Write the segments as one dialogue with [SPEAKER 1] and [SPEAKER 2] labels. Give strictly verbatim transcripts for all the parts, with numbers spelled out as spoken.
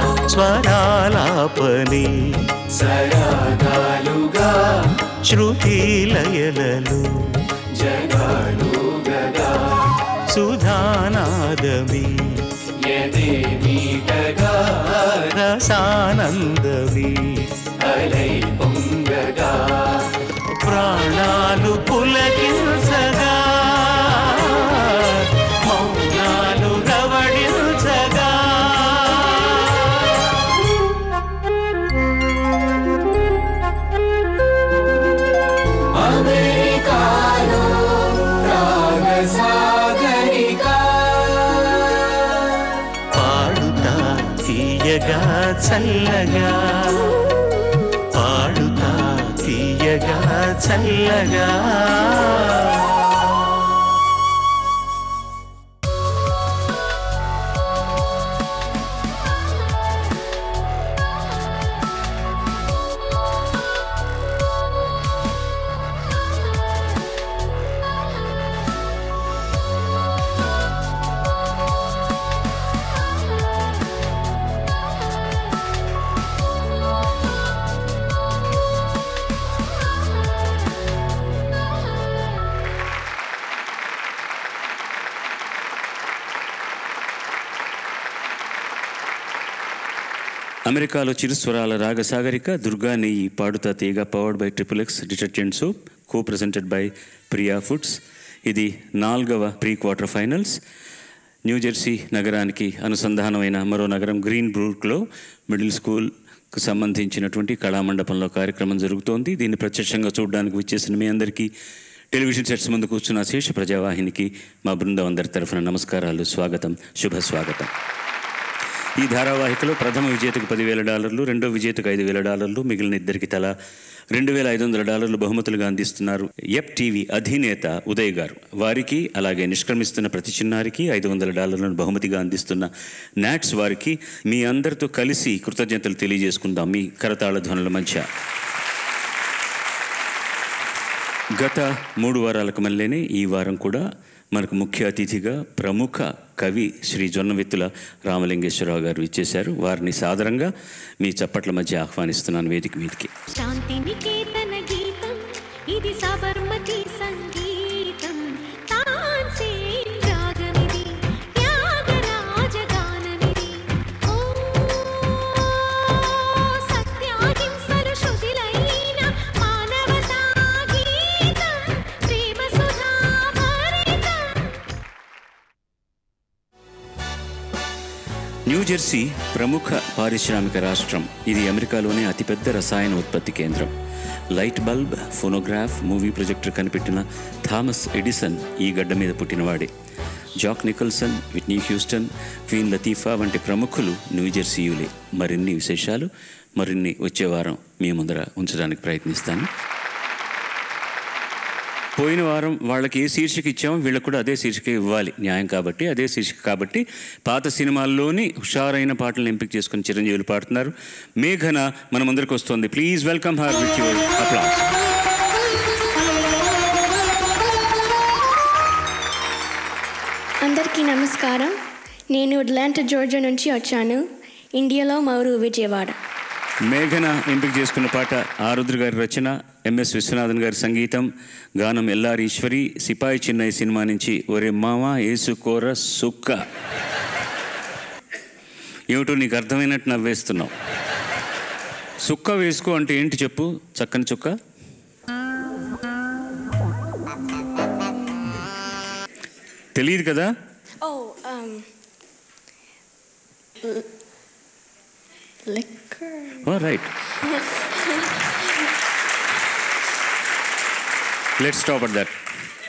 [SPEAKER 1] స్వరాలాపని
[SPEAKER 2] సరాగాలుగా
[SPEAKER 1] శృతి లయలలో
[SPEAKER 2] జగాలుగగా
[SPEAKER 1] సుధానాదమి
[SPEAKER 2] యదే మీటగా
[SPEAKER 1] రసానందమి
[SPEAKER 2] అలై పొంగగా
[SPEAKER 1] ప్రాణాలు పులకించగా మౌనాలు రవళించగా
[SPEAKER 2] అమెరికాలో రాగసాగరికా
[SPEAKER 1] పాడుతా తీయగా చల్లగా పాడుతా తీయగా చల్లగా అమెరికాలో చిరుస్వరాల రాగసాగరిక దుర్గా నెయ్యి పాడుతా Theeyaga powered by triple X detergent soap co presented by Priya Foods. ఇది నాలుగవ ప్రీ క్వార్టర్ ఫైనల్స్. న్యూజెర్సీ నగరానికి అనుసంధానమైన మరో నగరం గ్రీన్ బ్రూక్లో మిడిల్ స్కూల్కు సంబంధించినటువంటి కళామండపంలో కార్యక్రమం జరుగుతోంది. దీన్ని ప్రత్యక్షంగా చూడడానికి వచ్చేసిన మీ అందరికీ టెలివిజన్ సెట్స్ ముందు కూర్చున్న శేష ప్రజావాహినికి మా బృందం అందరి తరఫున నమస్కారాలు, స్వాగతం, శుభ స్వాగతం. ఈ ధారావాహికలో ప్రథమ విజేతకు పదివేల డాలర్లు, రెండో విజేతకు ఐదు వేల డాలర్లు, మిగిలిన ఇద్దరికి తల రెండు వేల ఐదు వందల డాలర్లు బహుమతులుగా అందిస్తున్నారు ఎప్ టీవీ అధినేత ఉదయ్ గారు. వారికి అలాగే నిష్క్రమిస్తున్న ప్రతి చిన్నారికి ఐదు వందల డాలర్లను బహుమతిగా అందిస్తున్న నాట్స్ వారికి మీ అందరితో కలిసి కృతజ్ఞతలు తెలియజేసుకుందాం మీ కరతాళ ధ్వనుల మధ్య. గత మూడు వారాలకు మళ్ళీనే ఈ వారం కూడా మనకు ముఖ్య అతిథిగా ప్రముఖ కవి శ్రీ జొన్నవిత్తుల రామలింగేశ్వరరావు గారు ఇచ్చేశారు. వారిని సాదరంగా మీ చప్పట్ల మధ్య ఆహ్వానిస్తున్నాను వేదిక మీదకి.
[SPEAKER 3] శాంతి నికేతన గీతం ఇది సబర్మతి సంగీతం తాన్సేన్ రాగమిది త్యాగరాజ గానమిది ఓ సత్యాహింసలు శృతిలైన మానవతా గీతం ప్రేమ సుధా భరితం.
[SPEAKER 1] న్యూజెర్సీ ప్రముఖ పారిశ్రామిక రాష్ట్రం. ఇది అమెరికాలోనే అతిపెద్ద రసాయన ఉత్పత్తి కేంద్రం. Light bulb, phonograph, movie projector కనిపెట్టిన థామస్ ఎడిసన్ ఈ గడ్డ మీద పుట్టినవాడే. Jack Nicholson, Whitney Houston, Queen Latifah వంటి ప్రముఖులు న్యూజెర్సీయులే. మరిన్ని విశేషాలు మరిన్ని వచ్చే వారం మీ ముందర ఉంచడానికి ప్రయత్నిస్తాను. పోయిన వారం వాళ్ళకి ఏ శీర్షిక ఇచ్చామో వీళ్ళకి కూడా అదే శీర్షిక ఇవ్వాలి, న్యాయం కాబట్టి. అదే శీర్షిక కాబట్టి పాత సినిమాల్లోని హుషారైన పాటలను ఎంపిక చేసుకుని చిరంజీవులు పాడుతున్నారు. మేఘన మన ముందరికి వస్తుంది. Please welcome her with your applause.
[SPEAKER 4] అందరికీ నమస్కారం. నేను అట్లాంటా జార్జియా నుంచి వచ్చాను. ఇండియాలో మా ఊరు విజయవాడ.
[SPEAKER 1] మేఘన ఎంపిక చేసుకున్న పాట ఆరుద్ర గారి రచన, ఎంఎస్ విశ్వనాథన్ గారి సంగీతం, గానం ఎల్ఆర్ ఈశ్వరి. సిపాయి చిన్నయ్య సినిమా నుంచి ఒరే మావా ఏసుకోర సుక్క. ఏమిటో నీకు అర్థమైనట్టు నవ్వేస్తున్నావు. సుక్క వేసుకో అంటే ఏంటి చెప్పు, చక్కని చుక్క. తెలియదు కదా? Right, let's stop at that.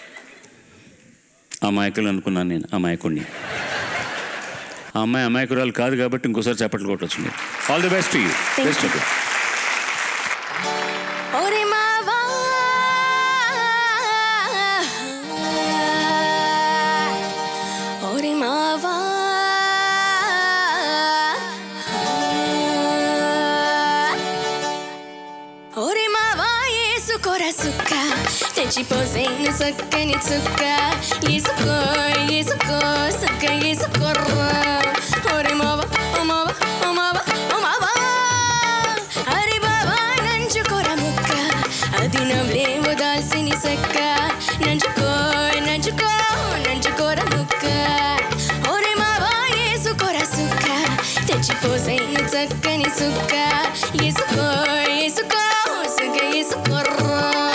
[SPEAKER 1] అమాయకులు అనుకున్నాను నేను, అమాయకుడిని. ఆ అమ్మాయి అమాయకురాలు కాదు కాబట్టి ఇంకోసారి చప్పట్లు కొట్టవచ్చు. All the best to you. Best of you.
[SPEAKER 4] తెచ్చిపోసేను సక్కని చుక్క ఇసుకో ఇసుకో సక్క ఇసుకోర్రా. ఒరే మావ మావ మావ చెక్క నంచుకో నంచుకో నంచుకోర ముక్క ఓరే మావా ఏసుకోర సుక్క తెచ్చిపోసేను చక్కని సుక్క ఏసుకో ఏసుకో సుక్క ఏసుకోర్రో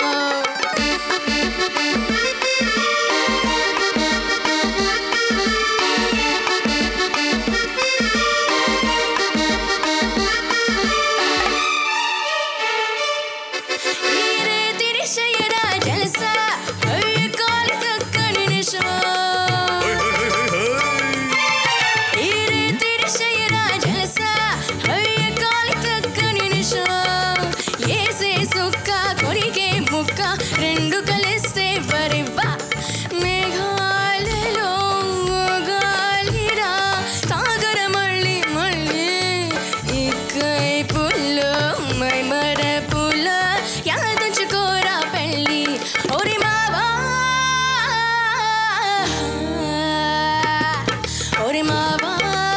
[SPEAKER 4] రెండు కలిస్తే వరివా మేఘాలలో గాలిరా సాగర మళ్ళీ మళ్ళీ ఇక్కై పుల్లో మై మర పుల్ల యాదంచుకోరా పెళ్ళి ఓరి మావా ఓరి మావా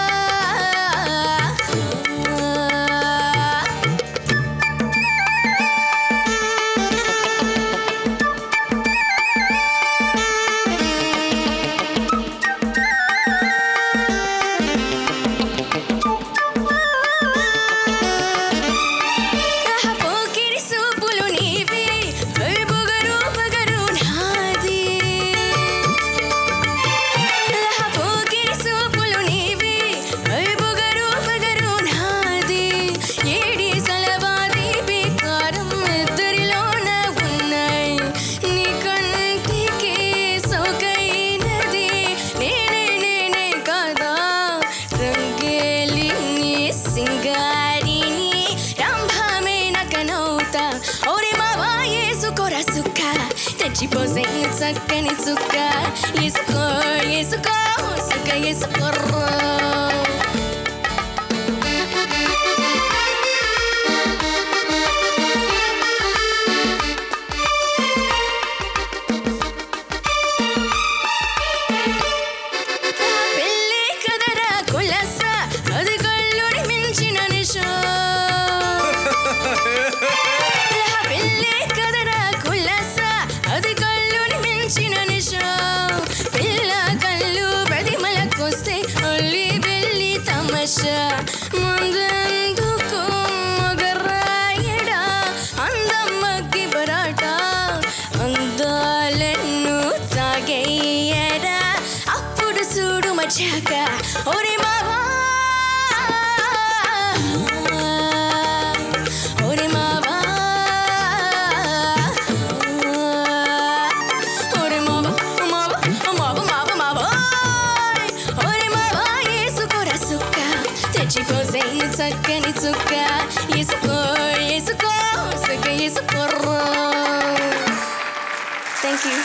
[SPEAKER 4] తెచ్చిపోసేను చక్కని చుక్క ఏసుకో ఏసుకో సుక్క ఏసుకోర్రో పెళ్ళి కదరా కులస అది కళ్ళుని మించిన నిషో పెళ్ళి కదరా కులస అది కళ్ళుని మించిన నిషో పిల్ల కళ్ళు ప్రతిమలకొస్తే అల్లి వెళ్ళి తమషా ముందెందుకు మగరాయడా అందమ్మకి బరాట అందాలను తాగేయడా అప్పుడు చూడు మచాక ఓరి మావా ఓరి మావా ఓరి మావా మావా మావా మావా మావా ఓరి మావా ఏసుకోర సుక్క తెచ్చిపోసేను చక్కని చుక్క ఏసుకో ఏసుకో సుక్క ఏసుకోర్రో థ్యాంక్ యూ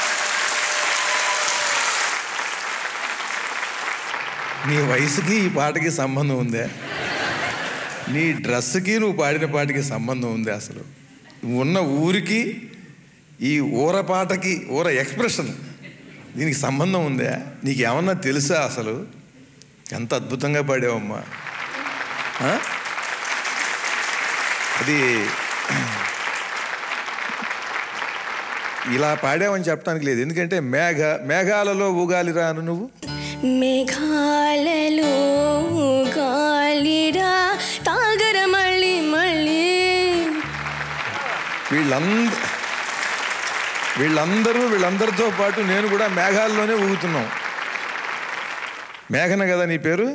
[SPEAKER 5] నీ వయసుకి ఈ పాటకి సంబంధం ఉందే? నీ డ్రెస్కి నువ్వు పాడిన పాటకి సంబంధం ఉంది? అసలు ఉన్న ఊరికి ఈ ఊర పాటకి ఊర ఎక్స్ప్రెషన్ దీనికి సంబంధం ఉందే? నీకు ఏమన్నా తెలుసా అసలు? ఎంత అద్భుతంగా పాడావమ్మా. అది ఇలా పాడావని చెప్పడానికి లేదు, ఎందుకంటే మేఘ మేఘాలలో ఊగాలిరా అను నువ్వు.
[SPEAKER 4] మేఘాలలో గాలిరా తాగర మళ్ళీ మళ్ళీ
[SPEAKER 5] వీళ్ళంద వీళ్ళందరూ వీళ్ళందరితో పాటు నేను కూడా మేఘాల్లోనే ఊగుతున్నాం. మేఘన కదా నీ పేరు?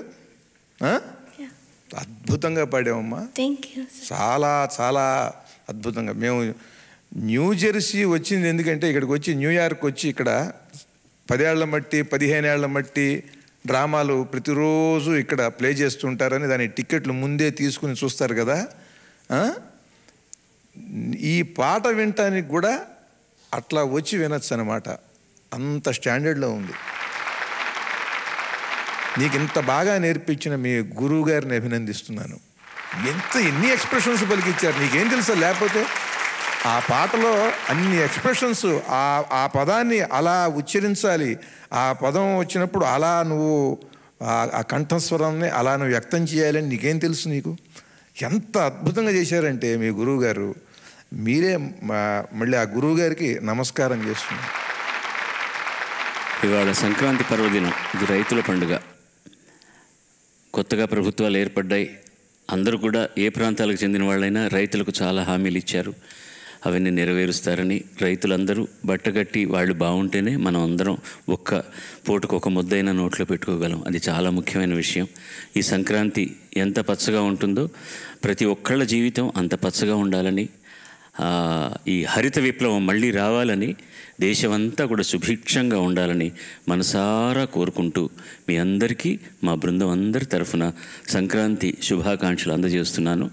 [SPEAKER 5] అద్భుతంగా పాడావమ్మా.
[SPEAKER 4] Thank you.
[SPEAKER 5] చాలా చాలా అద్భుతంగా. మేము న్యూ జెర్సీ వచ్చింది ఎందుకంటే ఇక్కడికి వచ్చి న్యూయార్క్ వచ్చి ఇక్కడ పదేళ్ల మట్టి పదిహేను ఏళ్ల మట్టి డ్రామాలు ప్రతిరోజు ఇక్కడ ప్లే చేస్తుంటారని దాని టికెట్లు ముందే తీసుకుని చూస్తారు కదా. ఈ పాట వినటానికి కూడా అట్లా వచ్చి వినొచ్చు అన్నమాట. అంత స్టాండర్డ్లో ఉంది. నీకు ఇంత బాగా నేర్పించిన మీ గురువు గారిని అభినందిస్తున్నాను. ఎంత ఎన్ని ఎక్స్ప్రెషన్స్ పలికిచ్చారు నీకేం తెలుసా? లేకపోతే ఆ పాటలో అన్ని ఎక్స్ప్రెషన్స్, ఆ ఆ పదాన్ని అలా ఉచ్చరించాలి, ఆ పదం వచ్చినప్పుడు అలా నువ్వు ఆ కంఠస్వరాన్ని అలా నువ్వు వ్యక్తం చేయాలని నీకేం తెలుసు? నీకు ఎంత అద్భుతంగా చేశారంటే మీ గురువు గారు. మీరే మా- మళ్ళీ ఆ గురువు గారికి నమస్కారం చేస్తున్నాను.
[SPEAKER 1] ఇవాళ సంక్రాంతి పర్వదినం. ఇది రైతుల పండుగ. కొత్తగా ప్రభుత్వాలు ఏర్పడ్డాయి. అందరూ కూడా ఏ ప్రాంతాలకు చెందిన వాళ్ళైనా రైతులకు చాలా హామీలు ఇచ్చారు. అవన్నీ నెరవేరుస్తారని రైతులందరూ బట్టగట్టి వాళ్ళు బాగుంటేనే మనం అందరం ఒక్క పూటకు ఒక ముద్దైనా నోట్లో పెట్టుకోగలం. అది చాలా ముఖ్యమైన విషయం. ఈ సంక్రాంతి ఎంత పచ్చగా ఉంటుందో ప్రతి ఒక్కళ్ళ జీవితం అంత పచ్చగా ఉండాలని, ఈ హరిత విప్లవం మళ్ళీ రావాలని, దేశమంతా కూడా సుభిక్షంగా ఉండాలని మనసారా కోరుకుంటూ మీ అందరికీ మా బృందం అందరి తరఫున సంక్రాంతి శుభాకాంక్షలు అందజేస్తున్నాను.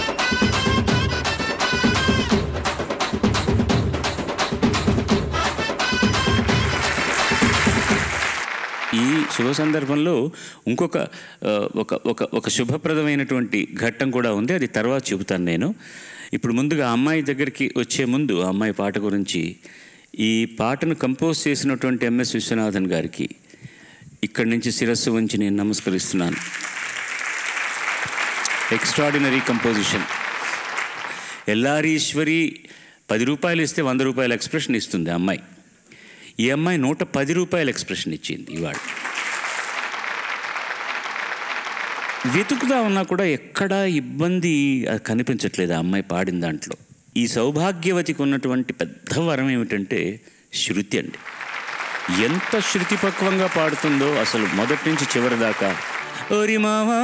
[SPEAKER 1] ఈ శుభ సందర్భంలో ఇంకొక ఒక ఒక ఒక శుభప్రదమైనటువంటి ఘట్టం కూడా ఉంది. అది తర్వాత చెబుతాను నేను. ఇప్పుడు ముందుగా అమ్మాయి దగ్గరికి వచ్చే ముందు ఆ అమ్మాయి పాట గురించి, ఈ పాటను కంపోజ్ చేసినటువంటి ఎంఎస్ విశ్వనాథన్ గారికి ఇక్కడి నుంచి శిరస్సు వంచి నేను నమస్కరిస్తున్నాను. Extraordinary composition. ఎల్లారీశ్వరి పది రూపాయలు ఇస్తే వంద రూపాయల ఎక్స్ప్రెషన్ ఇస్తుంది అమ్మాయి. ఈ అమ్మాయి నూట పది రూపాయల ఎక్స్ప్రెషన్ ఇచ్చింది ఇవాళ. వెతుకుదా ఉన్నా కూడా ఎక్కడా ఇబ్బంది కనిపించట్లేదు ఆ అమ్మాయి పాడిన దాంట్లో. ఈ సౌభాగ్యవతికి ఉన్నటువంటి పెద్ద వరం ఏమిటంటే శృతి అండి. ఎంత శృతిపక్వంగా పాడుతుందో అసలు మొదటి నుంచి చివరి దాకా. ఓరి మావా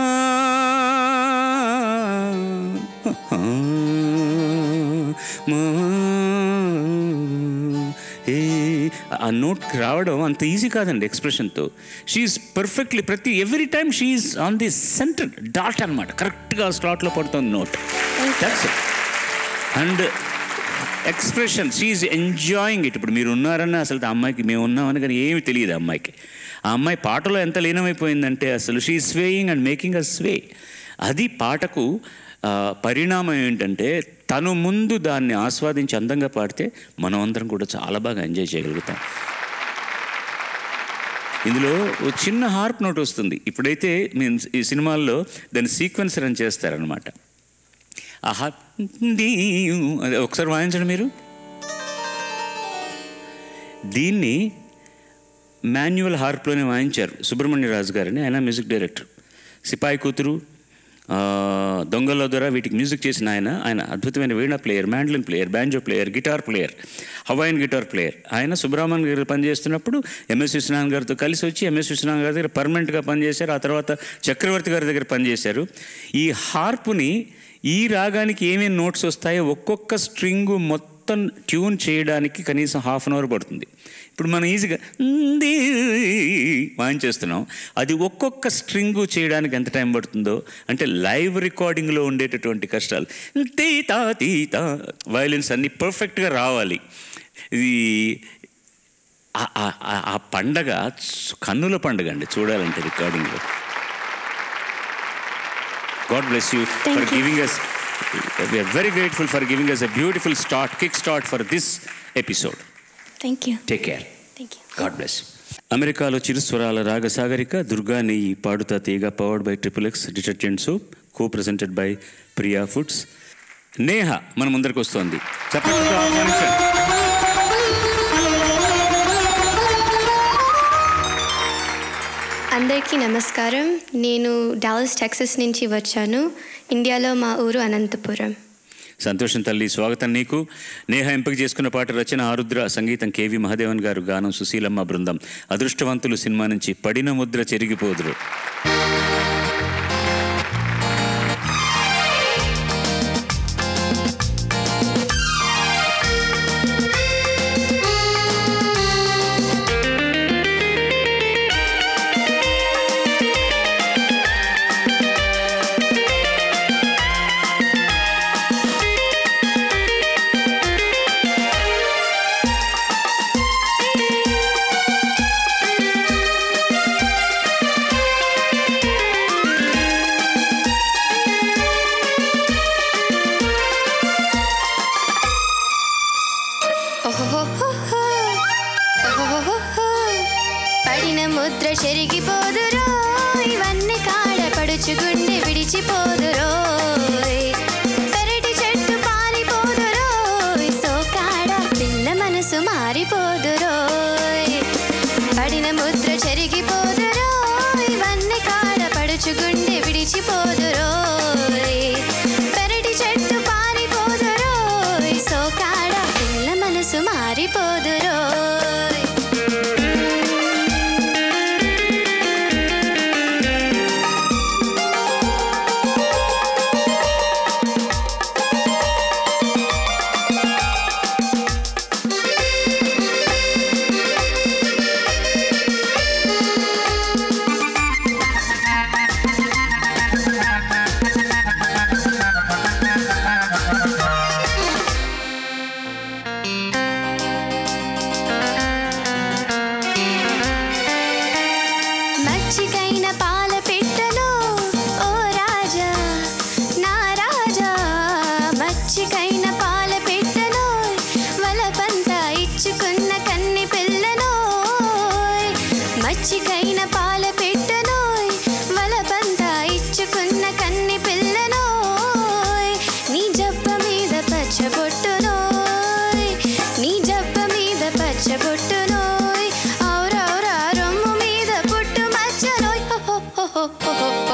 [SPEAKER 1] ఏ ఆ నోట్కి రావడం అంత ఈజీ కాదండి ఎక్స్ప్రెషన్తో. షీఈస్ పర్ఫెక్ట్లీ ప్రతి every time she's on the centre dot అనమాట. కరెక్ట్గా స్లాట్లో పడుతుంది note. That's it. And expression she's enjoying it. ఇప్పుడు మీరు ఉన్నారన్న అసలు ఆ అమ్మాయికి మేము ఉన్నామని కానీ ఏమి తెలియదు ఆ అమ్మాయికి. ఆ అమ్మాయి పాటలో ఎంత లీనమైపోయిందంటే అసలు she swaying and making a sway. అది పాటకు పరిణామం ఏంటంటే తను ముందు దాన్ని ఆస్వాదించి అందంగా పాడితే మనం అందరం కూడా చాలా బాగా ఎంజాయ్ చేయగలుగుతాం. ఇందులో ఓ చిన్న హార్ప్ నోట్ వస్తుంది. ఇప్పుడైతే మీన్స్ ఈ సినిమాల్లో దాన్ని సీక్వెన్సర్ అని చేస్తారనమాట. ఆ హార్ప్ అది ఒకసారి వాయించండి మీరు. దీన్ని మాన్యువల్ హార్ప్లోనే వాయించారు సుబ్రహ్మణ్యరాజు గారని. ఆయన మ్యూజిక్ డైరెక్టర్. సిపాయి కూతురు, దొంగల ద్వారా వీటికి మ్యూజిక్ చేసిన ఆయన ఆయన అద్భుతమైన veena player, mandolin player, banjo player, guitar player, Hawaiian guitar player. ఆయన సుబ్రహ్మణ్యం గారు పనిచేస్తున్నప్పుడు ఎంఎస్ విశ్వనాథన్ గారితో కలిసి వచ్చి ఎంఎస్ విశ్వనాథన్ గారి దగ్గర పర్మనెంట్గా పనిచేశారు. ఆ తర్వాత చక్రవర్తి గారి దగ్గర పనిచేశారు. ఈ హార్పుని ఈ రాగానికి ఏమేమి నోట్స్ వస్తాయో ఒక్కొక్క స్ట్రింగు మొత్తం ట్యూన్ చేయడానికి కనీసం హాఫ్ అన్ అవర్ పడుతుంది. ఇప్పుడు మనం ఈజీగా వాయించేస్తున్నాం. అది ఒక్కొక్క స్ట్రింగు చేయడానికి ఎంత టైం పడుతుందో అంటే లైవ్ రికార్డింగ్లో ఉండేటటువంటి కష్టాలు. తీతా తీతా వయలిన్స్ అన్నీ పర్ఫెక్ట్గా రావాలి. ఇది ఆ పండగ కన్నుల పండుగ అండి చూడాలంటే రికార్డింగ్లో. God bless you
[SPEAKER 4] Thank
[SPEAKER 1] for
[SPEAKER 4] you.
[SPEAKER 1] giving us, we are very grateful for giving us a beautiful start, kick start for this episode.
[SPEAKER 4] Thank you.
[SPEAKER 1] Take care.
[SPEAKER 4] Thank you.
[SPEAKER 1] God bless you. అమెరికాలో చిరుస్వరాల రాగసాగరిక దుర్గా నెయ్యి పాడుతా Theeyaga powered by triple X detergent soap, co presented by Priya Foods. Neha మన ముందరికి వస్తోంది. చప్పట్లతో ఆహ్వానించండి.
[SPEAKER 4] అందరికీ నమస్కారం. నేను డాలస్ టెక్సస్ నుంచి వచ్చాను. ఇండియాలో మా ఊరు అనంతపురం.
[SPEAKER 1] సంతోషం తల్లి, స్వాగతం నీకు. నేహ ఎంపిక చేసుకున్న పాట రచన ఆరుద్ర, సంగీతం కేవి మహాదేవన్ గారు, గానం సుశీలమ్మ బృందం. అదృష్టవంతులు సినిమా నుంచి పడిన ముద్ర చెరిగిపోదురు.
[SPEAKER 3] Thank you.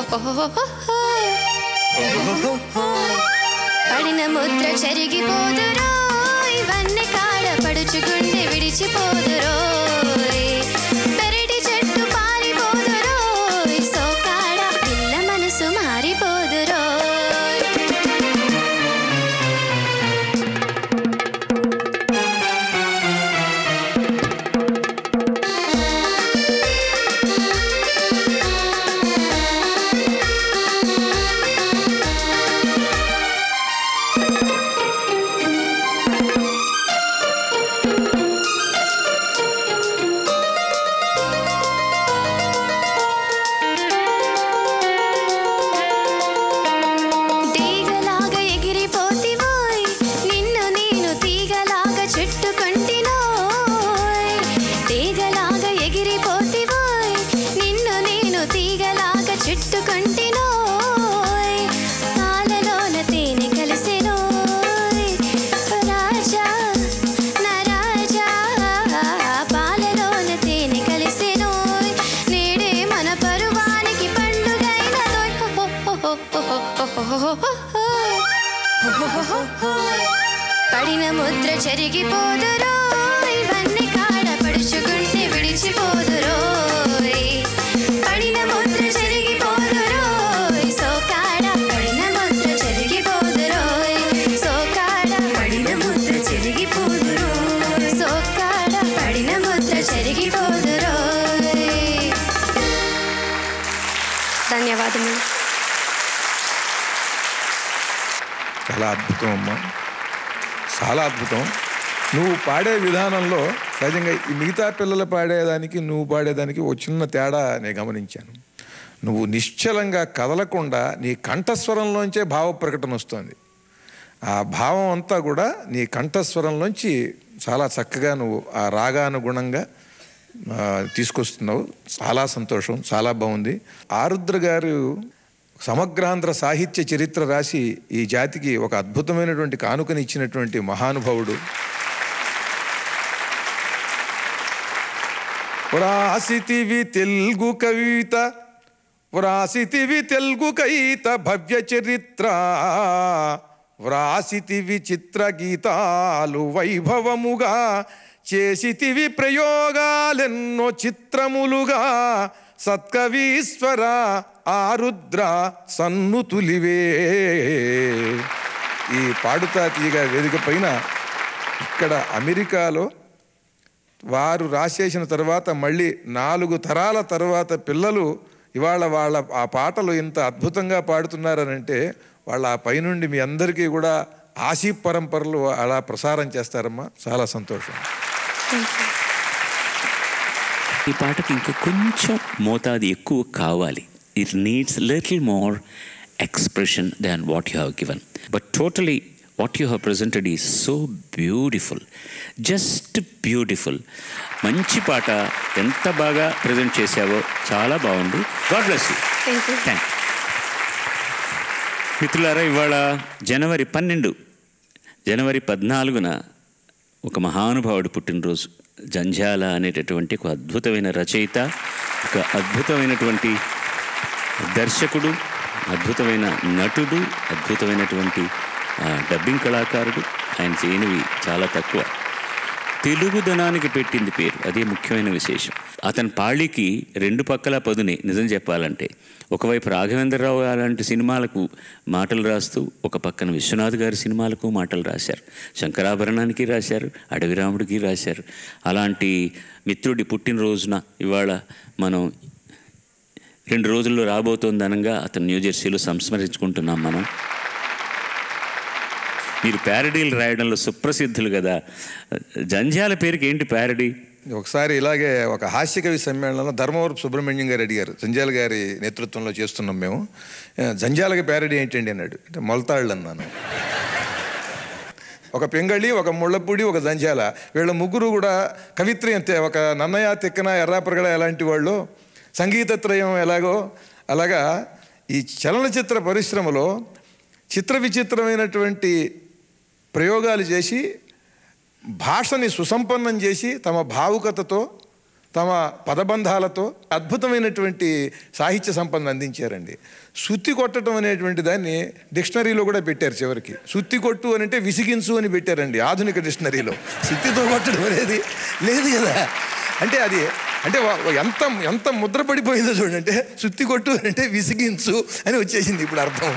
[SPEAKER 6] పడిన ముద్ర చెరిగిపోదురో ఇవన్నీ కాడ పడుచుకుంటే విడిచిపోదురో పెరటి చెట్టు పారిపోదురో సోకాడ పిల్ల మనసు మారిపోదురో పడిన ముద్ర చెరిగిపోదురో ఇవన్నీ కాడ పడుచుకుంటే విడిచిపోదురో పడిన ముద్ర చెరిగిపోదురో సోకాడ పడిన ముద్ర చెరిగిపోదురో సోకాడ పడిన ముద్ర చెరిగిపోదురో సోకాడ పడిన ముద్ర చెరిగిపోదురో. ధన్యవాదములు.
[SPEAKER 5] చాలా అద్భుతం అమ్మా, చాలా అద్భుతం. నువ్వు పాడే విధానంలో సహజంగా ఈ మిగతా పిల్లలు పాడేదానికి నువ్వు పాడేదానికి ఓ చిన్న తేడా నేను గమనించాను. నువ్వు నిశ్చలంగా కదలకుండా నీ కంఠస్వరంలోంచే భావ ప్రకటన వస్తుంది. ఆ భావం అంతా కూడా నీ కంఠస్వరంలోంచి చాలా చక్కగా నువ్వు ఆ రాగానుగుణంగా తీసుకొస్తున్నావు. చాలా సంతోషం, చాలా బాగుంది. ఆరుద్ర గారు సమగ్రాంధ్ర సాహిత్య చరిత్ర రాసి ఈ జాతికి ఒక అద్భుతమైనటువంటి కానుకని ఇచ్చినటువంటి మహానుభావుడు. వ్రాసితివి తెలుగు కవిత, వ్రాసితివి తెలుగు కవిత భవ్య చరిత్ర, వ్రాసితివి చిత్ర గీతాలు వైభవముగా, చేసితివి ప్రయోగాలెన్నో చిత్రములుగా, సత్కవీశ్వర ఆరుద్ర సన్నుతులివే. ఈ పాడుతా తీగ వేదిక పైన ఇక్కడ అమెరికాలో వారు రాసేసిన తర్వాత మళ్ళీ నాలుగు తరాల తర్వాత పిల్లలు ఇవాళ వాళ్ళ ఆ పాటలు ఇంత అద్భుతంగా పాడుతున్నారనంటే వాళ్ళ ఆ పైనుండి మీ అందరికీ కూడా ఆశీ పరంపరలు అలా ప్రసారం చేస్తారమ్మా. చాలా సంతోషం.
[SPEAKER 1] ఈ పాటకి ఇంకా కొంచెం మోతాదు ఎక్కువ కావాలి. It needs little more expression than what you have given. But totally what you have presented is so beautiful, just beautiful. మంచి పాట, ఎంత బాగా ప్రజెంట్ చేసావో, చాలా బాగుంది. God bless you. Thank you. మిత్రులారా, ఇవాళ జనవరి పన్నెండు జనవరి పద్నాలుగున ఒక మహానుభావుడు పుట్టినరోజు. జంధ్యాల అనేటటువంటి ఒక అద్భుతమైన రచయిత, ఒక అద్భుతమైనటువంటి దర్శకుడు, అద్భుతమైన నటుడు, అద్భుతమైనటువంటి డబ్బింగ్ కళాకారుడు. ఆయన చేయనివి చాలా తక్కువ. తెలుగుదనానికి పెట్టింది పేరు, అదే ముఖ్యమైన విశేషం. అతని పాళికి రెండు పక్కల పదునే. నిజం చెప్పాలంటే ఒకవైపు రాఘవేంద్రరావు అలాంటి సినిమాలకు మాటలు రాస్తూ, ఒక పక్కన విశ్వనాథ్ గారి సినిమాలకు మాటలు రాశారు. శంకరాభరణానికి రాశారు, అడవిరాముడికి రాశారు. అలాంటి మిత్రుడి పుట్టినరోజున ఇవాళ మనం రెండు రోజుల్లో రాబోతోందనంగా అతను న్యూజెర్సీలో సంస్మరించుకుంటున్నాం మనం. మీరు ప్యారడీలు రాయడంలో సుప్రసిద్ధులు కదా. జంధ్యాల పేరుకి ఏంటి ప్యారడీ?
[SPEAKER 5] ఒకసారి ఇలాగే ఒక హాస్యకవి సమ్మేళనంలో ధర్మవరపు సుబ్రహ్మణ్యం గారు అడిగారు, జంధ్యాల గారి నేతృత్వంలో చేస్తున్నాం మేము, జంధ్యాలకి ప్యారడీ ఏంటండి అన్నాడు. అంటే మొలతాళ్ళు అన్నాను. ఒక పెంగళి, ఒక ముళ్ళపూడి, ఒక జంధ్యాల, వీళ్ళ ముగ్గురు కూడా కవిత్రయం అంతే. ఒక నన్నయ్య, తిక్కన, ఎర్రాప్రగడ ఎలాంటి వాళ్ళు, సంగీతత్రయం ఎలాగో అలాగా ఈ చలనచిత్ర పరిశ్రమలో చిత్ర విచిత్రమైనటువంటి ప్రయోగాలు చేసి భాషని సుసంపన్నం చేసి తమ భావుకతతో తమ పదబంధాలతో అద్భుతమైనటువంటి సాహిత్య సంపదను అందించారండి. సుత్తి కొట్టడం అనేటువంటి దాన్ని డిక్షనరీలో కూడా పెట్టారు. చివరికి సుత్తి కొట్టు అని అంటే విసిగించు అని పెట్టారండి ఆధునిక డిక్షనరీలో. సుత్తితో కొట్టడం అనేది లేదు కదా. అంటే అది అంటే ఎంత ఎంత ముద్ర పడిపోయిందో చూడండి. అంటే సుత్తి కొట్టు అని అంటే విసిగించు అని వచ్చేసింది ఇప్పుడు అర్థం.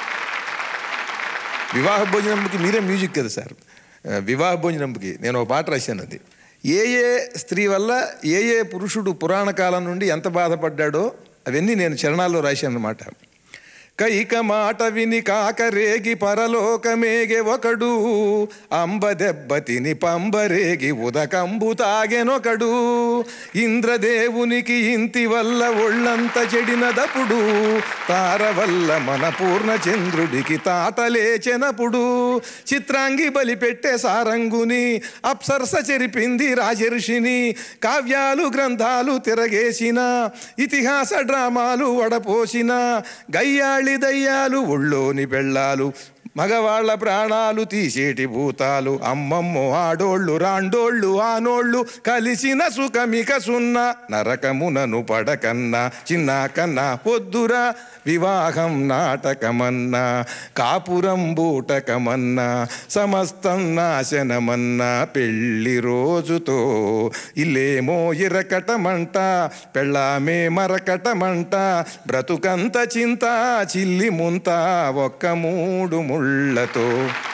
[SPEAKER 5] వివాహ భోజనంకి మీరే మ్యూజిక్ కదా సార్. వివాహ భోజనంకి నేను ఒక పాట రాశాను. అది ఏ ఏ స్త్రీ వల్ల ఏ ఏ పురుషుడు పురాణ కాలం నుండి ఎంత బాధపడ్డాడో అవన్నీ నేను చరణాల్లో రాశాను అన్నమాట. కైక మాట విని కాకరేగి పరలోకమేగే ఒకడు, అంబ దెబ్బ తిని పంబరేగి ఉదకంబు తాగెనొకడు, ఇంద్రదేవునికి ఇంతి వల్ల ఒళ్ళంత చెడినదప్పుడు, తార వల్ల మన పూర్ణచంద్రుడికి తాటలేచెనప్పుడు, చిత్రాంగి బలి పెట్టే సారంగుని అప్సరస చెరిపింది రాజర్షిని, కావ్యాలు గ్రంథాలు తిరగేసిన ఇతిహాస డ్రామాలు వడపోసిన, గయ్యాళి దయ్యాలు ఒళ్ళోని పెళ్ళాలు, మగవాళ్ల ప్రాణాలు తీసేటి భూతాలు, అమ్మమ్మో ఆడోళ్ళు రాండోళ్ళు ఆనోళ్ళు కలిసిన సుఖమిక సున్న, నరకమునను పడకన్నా చిన్న కన్నా పొద్దురా, వివాహం నాటకమన్నా కాపురం బూటకమన్నా, సమస్తం నాశనమన్నా పెళ్ళి రోజుతో, ఇల్లేమో ఇరకటమంట పెళ్ళామే మరకటమంట, బ్రతుకంత చింత చిల్లి ముంత ఒక్క మూడు ముళ్ళతో.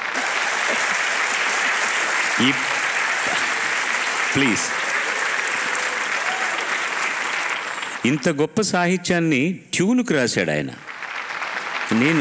[SPEAKER 1] ఈ ప్లీజ్ ఇంత గొప్ప సాహిత్యాన్ని ట్యూన్కి రాశాడు ఆయన. నేను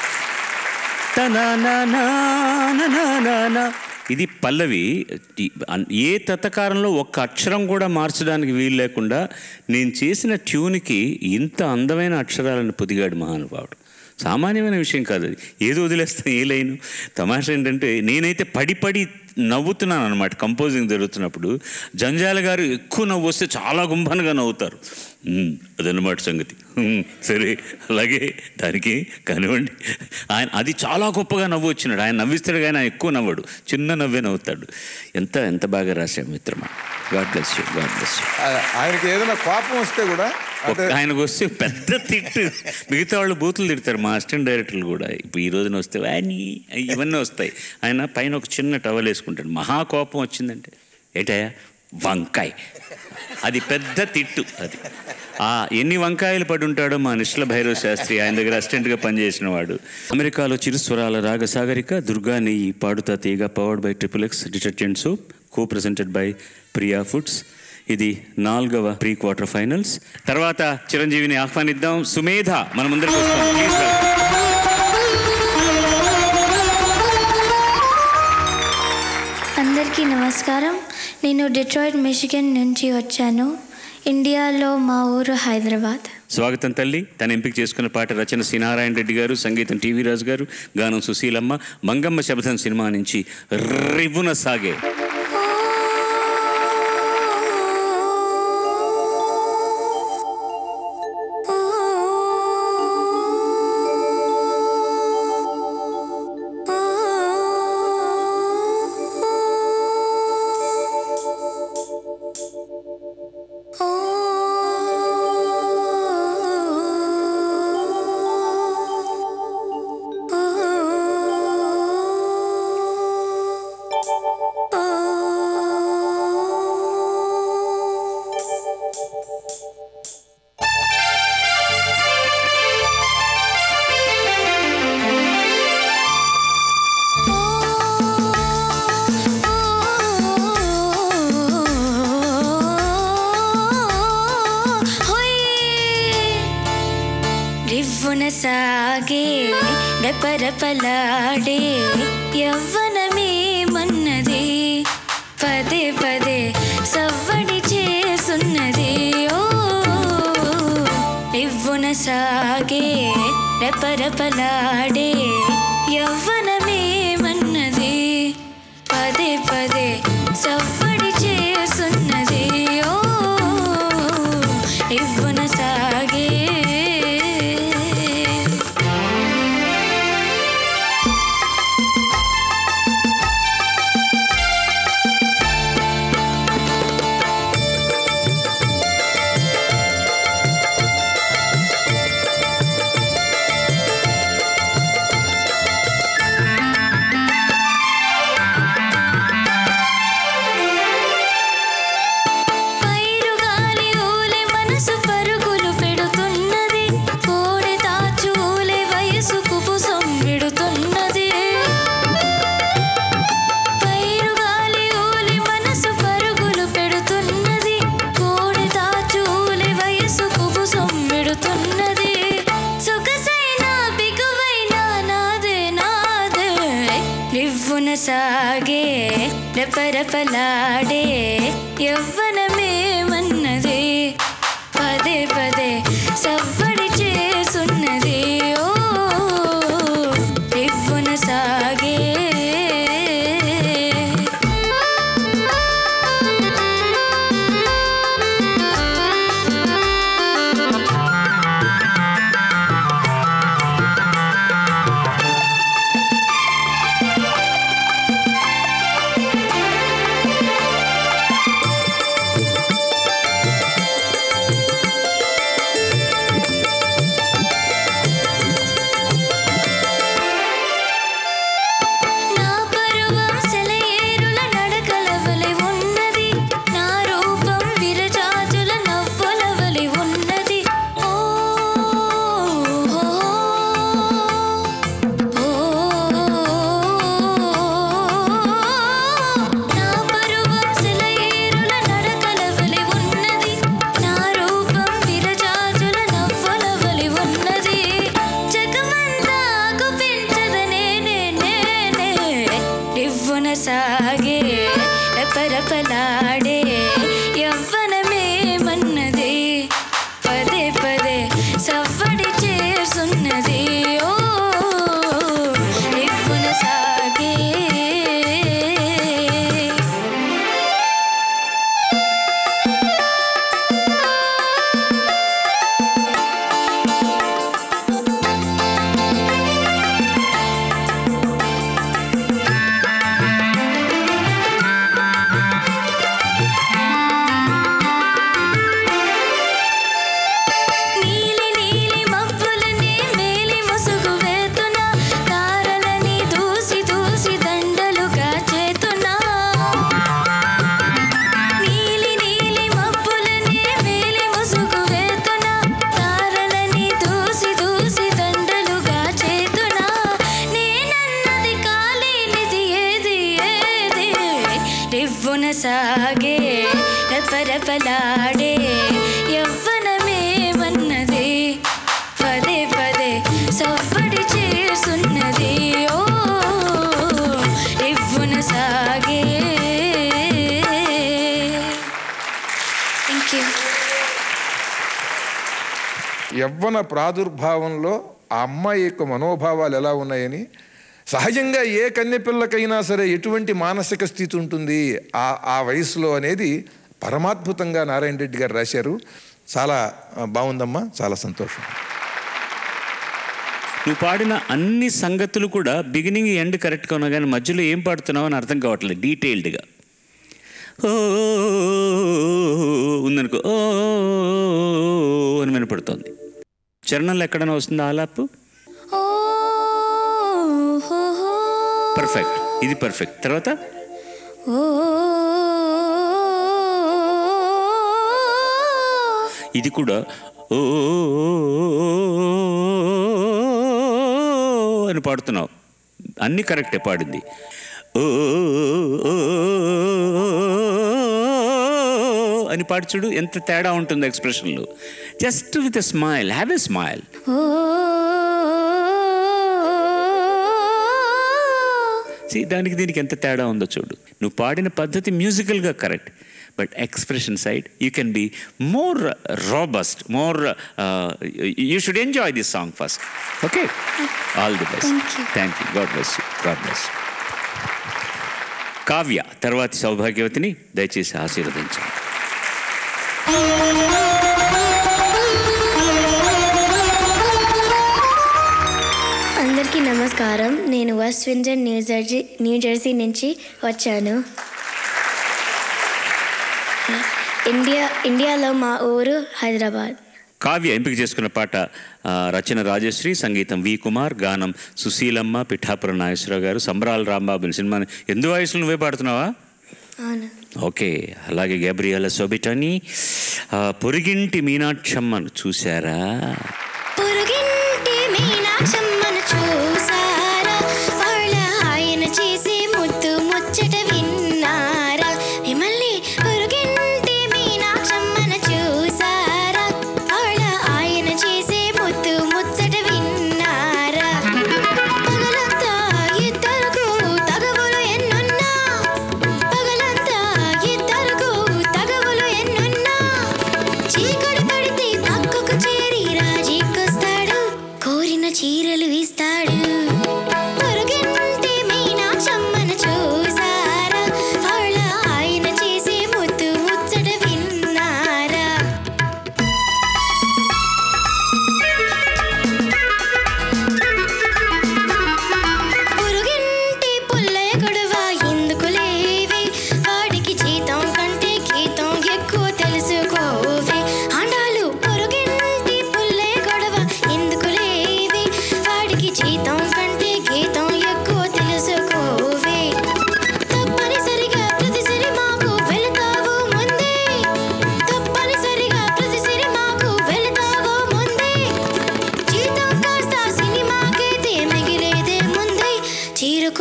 [SPEAKER 1] ఇది పల్లవి. ఏ తతకారంలో ఒక్క అక్షరం కూడా మార్చడానికి వీలు లేకుండా నేను చేసిన ట్యూన్కి ఇంత అందమైన అక్షరాలను పొదిగాడు మహానుభావుడు. సామాన్యమైన విషయం కాదు అది. ఏదో వదిలేస్తాం ఏ లైను. తమాషా ఏంటంటే నేనైతే పడి పడి నవ్వుతున్నాను అనమాట కంపోజింగ్ జరుగుతున్నప్పుడు. జంజాల గారు ఎక్కువ నవ్వు వస్తే చాలా గుంభనగా నవ్వుతారు. అదన్నమాట సంగతి. సరే అలాగే దానికి కానివ్వండి. ఆయన అది చాలా గొప్పగా నవ్వు వచ్చినాడు. ఆయన నవ్విస్తాడు కానీ ఆయన ఎక్కువ నవ్వడు, చిన్న నవ్వే నవ్వుతాడు. ఎంత ఎంత బాగా రాశాం మిత్రమా. God bless you, God bless you.
[SPEAKER 5] ఆయనకి ఏదైనా కోపం వస్తే కూడా
[SPEAKER 1] ఆయనకు వస్తే పెద్ద తిట్టు. మిగతా వాళ్ళు బూతులు తిడతారు, మా అసిస్టెంట్ డైరెక్టర్లు కూడా. ఇప్పుడు ఈ రోజున వస్తే అని ఇవన్నీ వస్తాయి. ఆయన పైన ఒక చిన్న టవల్ వేసుకుంటాడు. మహా కోపం వచ్చిందంటే ఏటయా వంకాయ, అది పెద్ద తిట్టు. అది ఆ ఎన్ని వంకాయలు పడి ఉంటాడో మా నిశ్చల భైరవ శాస్త్రి, ఆయన దగ్గర అసిస్టెంట్గా పనిచేసిన వాడు. అమెరికాలో చిరుస్వరాల రాగసాగరిక దుర్గా నెయ్యి పాడుతా Theeyaga powered by triple X detergent soap, co presented by Priya Foods. ఇది నాలుగవ ప్రీ క్వార్టర్ ఫైనల్స్. తర్వాత చిరంజీవిని ఆహ్వానిద్దాం. సుమేధ మన ముందరకు వస్తాం. ప్లీజ్.
[SPEAKER 7] అందరికీ నమస్కారం. నేను డెట్రాయిట్ మిషిగన్ నుంచి వచ్చాను. ఇండియాలో మా ఊరు హైదరాబాద్.
[SPEAKER 1] స్వాగతం తల్లి. తను ఎంపిక చేసుకున్న పాట రచన సి నారాయణ రెడ్డి గారు, సంగీతం టీవీ రాజు గారు, గానం సుశీలమ్మ. మంగమ్మ శబదం సినిమా నుంచి రివ్వున సాగే.
[SPEAKER 7] సాగే రెపరెపలాడే యవ్వనమే మన్నది, పదే పదే సవ్వడి చేసున్నది. ఓ ఇవ్వున సాగే రెపరెపలాడే యవ్వనమే మన్నది, పదే పదే సవ్వడి చేసున్నది. ఓ ఇవ్వున సాగే రివ్వున సాగే రెపరెపలాడే యవ్వనమేమన్నది పదే పదే సవ్వడి చేసున్నది ఓ రివ్వున సాగే సాగే రెపరెపలాడే యవ్వనమేమన్నది పదే పదే సవ్వడి చేసున్నది ఓ రివ్వున సాగే రివ్వున సాగే రెపరెపలాడే యవ్వనమేమన్నది పదే పదే సవ్వడి చేసున్నది ఓ రివ్వున సాగే థ్యాంక్ యూ.
[SPEAKER 5] యవ్వన ప్రాదుర్భావంలో ఆ అమ్మాయి యొక్క మనోభావాలు ఎలా ఉన్నాయని, సహజంగా ఏ కన్నెపిల్లకైనా సరే ఎటువంటి మానసిక స్థితి ఉంటుంది ఆ ఆ వయసులో అనేది పరమాద్భుతంగా నారాయణ రెడ్డి గారు రాశారు. చాలా బాగుందమ్మా, చాలా సంతోషం.
[SPEAKER 1] నువ్వు పాడిన అన్ని సంగతులు కూడా బిగినింగ్ ఎండ్ కరెక్ట్గా ఉన్నా కానీ మధ్యలో ఏం పాడుతున్నావు అని అర్థం కావట్లేదు. డీటెయిల్డ్గా ఓ ఉందనుకో ఓ అని వినపడుతుంది. చరణంలో ఎక్కడైనా వస్తుందా ఆలాపు? పర్ఫెక్ట్, ఇది పర్ఫెక్ట్. తర్వాత ఇది కూడా ఓ అని పాడుతున్నావు. అన్నీ కరెక్టే పాడింది. ఓ అని పాడి చూడు ఎంత తేడా ఉంటుంది ఎక్స్ప్రెషన్లో. Just with a smile, have a smile. దానికి దీనికి ఎంత తేడా ఉందో చూడు. నువ్వు పాడిన పద్ధతి మ్యూజికల్గా correct, but expression side you can be more robust, more you should enjoy this song first. Okay, all the best. Thank you. God bless you. God bless. Kavya తర్వాతి సౌభాగ్యవతిని దయచేసి ఆశీర్వదించండి.
[SPEAKER 4] అందరికీ నమస్కారం. నేను West Windsor New Jersey New Jersey నుంచి వచ్చాను. India ఇండియాలో మా ఊరు హైదరాబాద్.
[SPEAKER 1] కావ్య ఎంపిక చేసుకున్న పాట రచన రాజశ్రీ, సంగీతం వి కుమార్, గానం సుశీలమ్మ, పిఠాపురం నాగేశ్వరరావు గారు. సంబరాల రాంబాబు సినిమాని ఎందు వయసులో నువ్వే పాడుతున్నావా? ఓకే. అలాగే గ్యాబ్రియలా సోబిటాని, పొరుగింటి మీనాక్షమ్మను చూసారా?
[SPEAKER 6] పొరుగింటి మీనాక్షమ్మను చూసారా? వాళ్ళ ఆయన చేసే ముద్దు ముచ్చట విన్నారా? మిమ్మల్ని పొరుగింటి మీనాక్షమ్మను చూసారా? వాళ్ళ ఆయన చేసే ముద్దు ముచ్చట విన్నారా? పగలంతా ఇద్దరుకు తగవులు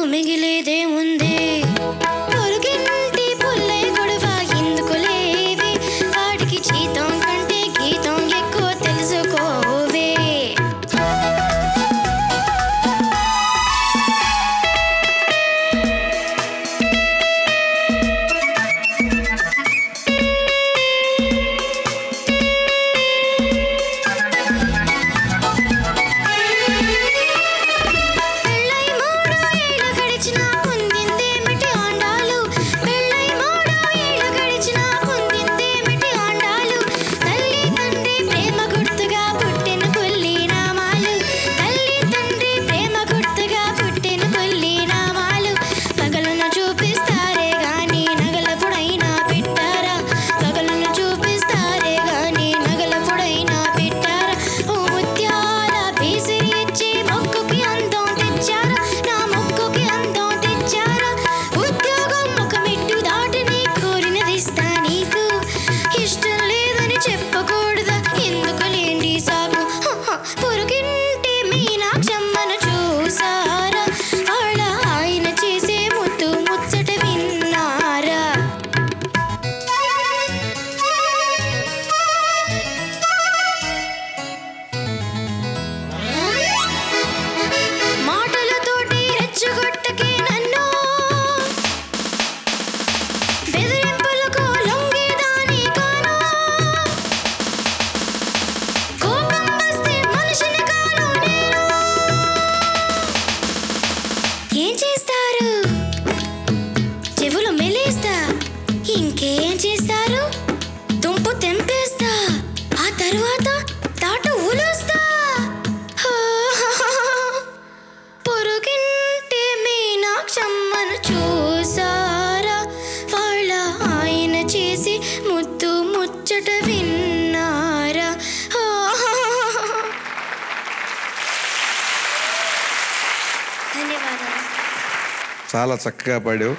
[SPEAKER 6] నాకు మిగిలేదే ఉంది పొరుగింటి పుల్లే గొడవ ఎందుకు లేవే వాడికి జీతం కంటే గీతం ఎక్కువ తెలుసుకోవే
[SPEAKER 5] చాలా చక్కగా పాడావు.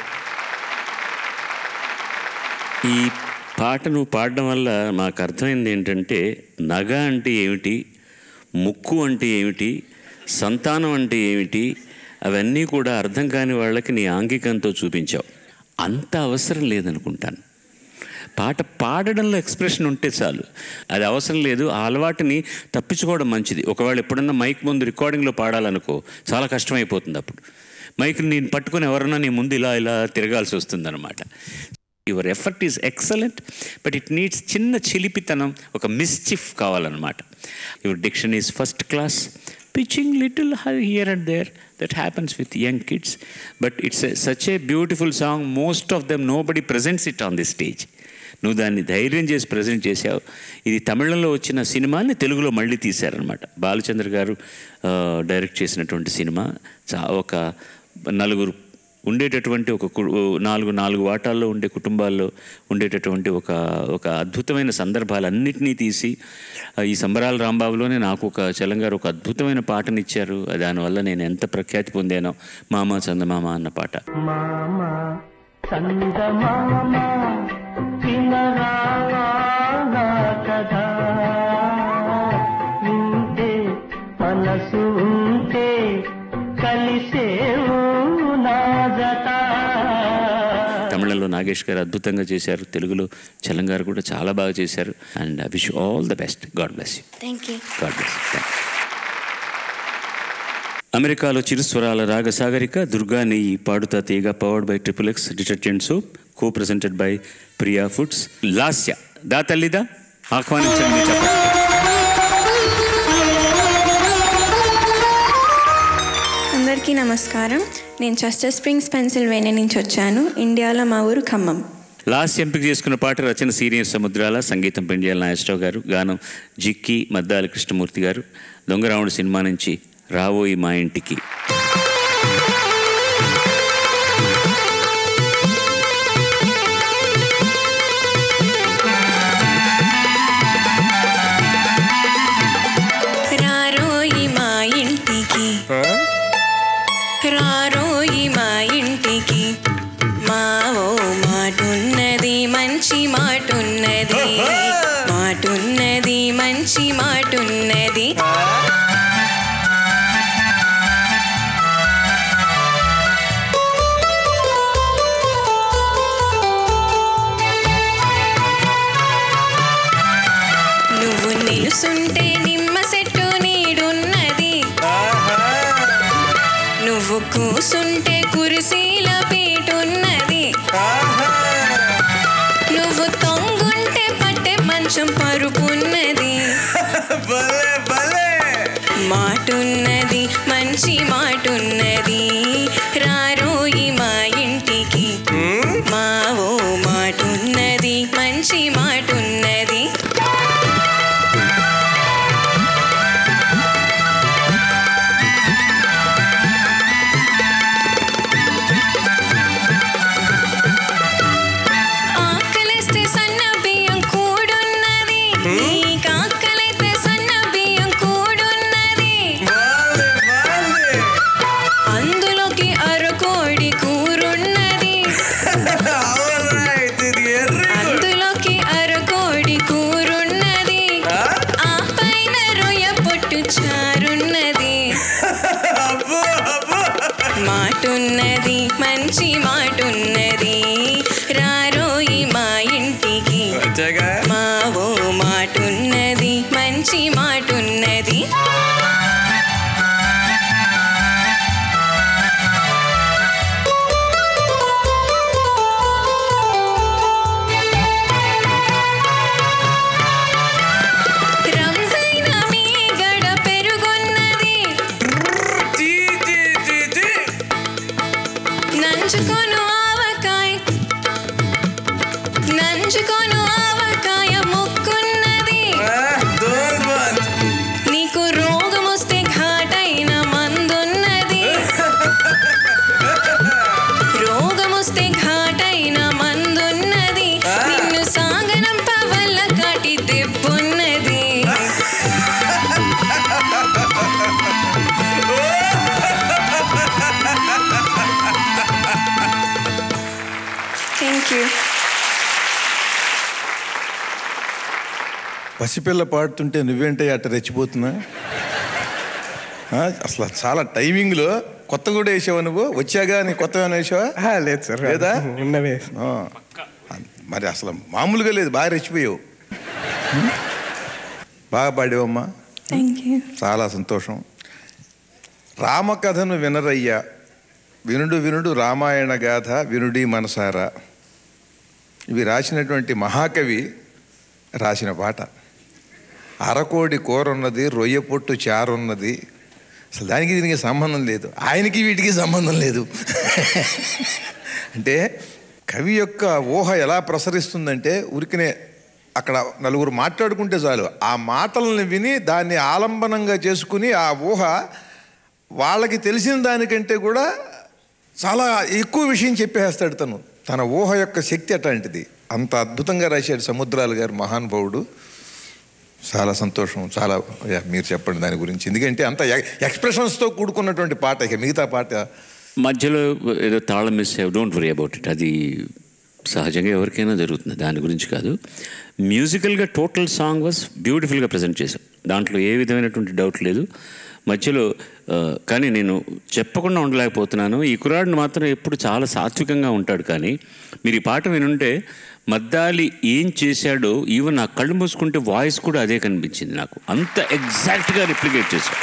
[SPEAKER 1] ఈ పాట నువ్వు పాడడం వల్ల మాకు అర్థమైంది ఏంటంటే నగ అంటే ఏమిటి, ముక్కు అంటే ఏమిటి, సంతానం అంటే ఏమిటి, అవన్నీ కూడా అర్థం కాని వాళ్ళకి నీ ఆంగికంతో చూపించావు. అంత అవసరం లేదనుకుంటాను. పాట పాడడంలో ఎక్స్ప్రెషన్ ఉంటే చాలు, అది అవసరం లేదు. ఆ అలవాటుని తప్పించుకోవడం మంచిది. ఒకవేళ ఎప్పుడన్నా మైక్ ముందు రికార్డింగ్లో పాడాలనుకో చాలా కష్టమైపోతుంది. అప్పుడు మైక్ని నేను పట్టుకొని ఎవరన్నా నీ ముందు ఇలా ఇలా తిరగాల్సి వస్తుందన్నమాట. Your effort is excellent, but it needs చిన్న చిలిపితనం, ఒక మిస్చిఫ్ కావాలన్నమాట. Your diction is first class, pitching little here and there, that happens with young kids, but it's such a beautiful song. Most of them nobody presents it on the stage. నువ్వు దాన్ని ధైర్యం చేసి present చేసావు. ఇది తమిళంలో వచ్చిన సినిమాని తెలుగులో మళ్ళీ తీశారనమాట. బాలచంద్ర గారు డైరెక్ట్ చేసినటువంటి సినిమా. చా ఒక నలుగురు ఉండేటటువంటి ఒక నాలుగు నాలుగు వాటాల్లో ఉండే కుటుంబాల్లో ఉండేటటువంటి ఒక ఒక అద్భుతమైన సందర్భాలన్నింటినీ తీసి ఈ సంబరాల రాంబాబులోనే నాకు ఒక చలంగారు ఒక అద్భుతమైన పాటనిచ్చారు. దానివల్ల నేను ఎంత ప్రఖ్యాతి పొందానో. మామ చందమామ అన్న పాట. తమిళంలో నాగేష్ గారు అద్భుతంగా చేశారు, తెలుగులో చలం గారు కూడా చాలా బాగా చేశారు. And I wish all the best. God bless you.
[SPEAKER 6] Thank you.
[SPEAKER 1] God bless you. అమెరికాలో చిరుస్వరాల రాగసాగరిక దుర్గా నెయ్యి పాడుతా Theeyaga, powered by triple X detergent soap, co presented by Priya Foods. Lasya దా తల్లిదా ఆహ్వానించండి. చెప్పండి.
[SPEAKER 8] అందరికీ నమస్కారం. నేను చెస్టర్ స్ప్రింగ్స్ పెన్సిల్వేనియా నుంచి వచ్చాను. ఇండియాలో మా ఊరు ఖమ్మం.
[SPEAKER 1] లాస్ట్ ఎంపిక చేసుకున్న పాట రచన సీనియర్ సముద్రాల, సంగీతం పెండియాల నాగేశ్వరరావు గారు, గానం జిక్కి మద్దాల కృష్ణమూర్తి గారు. దొంగరాముడు సినిమా నుంచి రావోయి మా ఇంటికి.
[SPEAKER 8] రారోయి మా ఇంటికి, రారోయి మా ఇంటికి, మావో మాటున్నది మంచి మాటున్నది, మాటున్నది మంచి మాటున్నది. కూసుంటే కురిసీల పీటున్నది నువ్వు తొంగుంటే పట్టె మంచం పరుపున్నది మాటున్నది మంచి మాటున్నది రారోయి మా ఇంటికి మావో మాటున్నది మంచి మాటున్నది ఆకలిస్తే సన్న బియ్యం కూడున్నది నీకు ఆకలైతే సన్న బియ్యం కూడున్నది అందులోకి అరకోడి కూరున్నది అందులోకి అరకోడి కూరున్నది ఆ పైన రొయ్య పొట్టు చారున్నది మాటున్నది మంచి మాటున్నది రారోయి మా ఇంటికి మావో మాటున్నది మంచి మాటున్నది రంజైన మీ గడ పెరుగున్నది నంచుకొను ఆవకాయ నంచుకొను ఆవకాయ ముక్కున్నది నీకు రోగం వస్తే ఘాటైన మందున్నది రోగం వస్తే ఘాటైన మందున్నది నిన్ను సాగనంప వల్ల కాటి దెబ్బున్నది థ్యాంక్ యూ
[SPEAKER 5] పసిపిల్ల పాడుతుంటే నువ్వేంటే అట్ట రెచ్చిపోతున్నా ఆ, అసలు చాలా టైమింగ్లో కొత్త కూడా వేసావా నువ్వు వచ్చాగా నీ కొత్తగా వేసావా
[SPEAKER 9] లేదు సార్
[SPEAKER 5] లేదా
[SPEAKER 9] ఉన్నవే
[SPEAKER 5] ఆ, మరి అసలు మామూలుగా లేదు బాగా రెచ్చిపోయావు బాగా పాడేవమ్మా
[SPEAKER 8] థ్యాంక్ యూ
[SPEAKER 5] చాలా సంతోషం. రామకథను వినరయ్యా వినుడు వినుడు రామాయణ గాథ వినుడి మనసారా ఇవి రాసినటువంటి మహాకవి రాసిన పాట. అరకోడి కూరున్నది రొయ్య పొట్టు చారున్నది అసలు దానికి దీనికి సంబంధం లేదు, ఆయనకి వీటికి సంబంధం లేదు. అంటే కవి యొక్క ఊహ ఎలా ప్రసరిస్తుందంటే ఉరికినే అక్కడ నలుగురు మాట్లాడుకుంటే చాలు ఆ మాటలను విని దాన్ని ఆలంబనంగా చేసుకుని ఆ ఊహ వాళ్ళకి తెలిసిన దానికంటే కూడా చాలా ఎక్కువ విషయం చెప్పేస్తాడు తను. తన ఊహ యొక్క శక్తి అట్లాంటిది. అంత అద్భుతంగా రాశాడు సముద్రాలు గారు మహానుభావుడు. చాలా సంతోషం. చాలా యా, మీరు చెప్పండి దాని గురించి, ఎందుకంటే అంత ఎక్స్ప్రెషన్స్తో కూడుకున్నటువంటి పాట. ఇక మిగతా పాట
[SPEAKER 1] మధ్యలో ఏదో తాళం మిస్ అయ్యావు, డోంట్ వరీ అబౌట్ ఇట్. అది సహజంగా ఎవరికైనా జరుగుతుంది, దాని గురించి కాదు. మ్యూజికల్గా టోటల్ సాంగ్ వాజ్ బ్యూటిఫుల్గా ప్రజెంట్ చేశాం, దాంట్లో ఏ విధమైనటువంటి డౌట్ లేదు. మధ్యలో కానీ నేను చెప్పకుండా ఉండలేకపోతున్నాను, ఈ కుర్రాడిని మాత్రం ఎప్పుడు చాలా సాత్వికంగా ఉంటాడు. కానీ మీరు ఈ పాట వినుంటే మద్దాలి ఏం చేశాడో ఈవెన్ నా కళ్ళు మూసుకుంటే వాయిస్ కూడా అదే కనిపించింది నాకు, అంత ఎగ్జాక్ట్గా రిప్లికేట్ చేశాడు.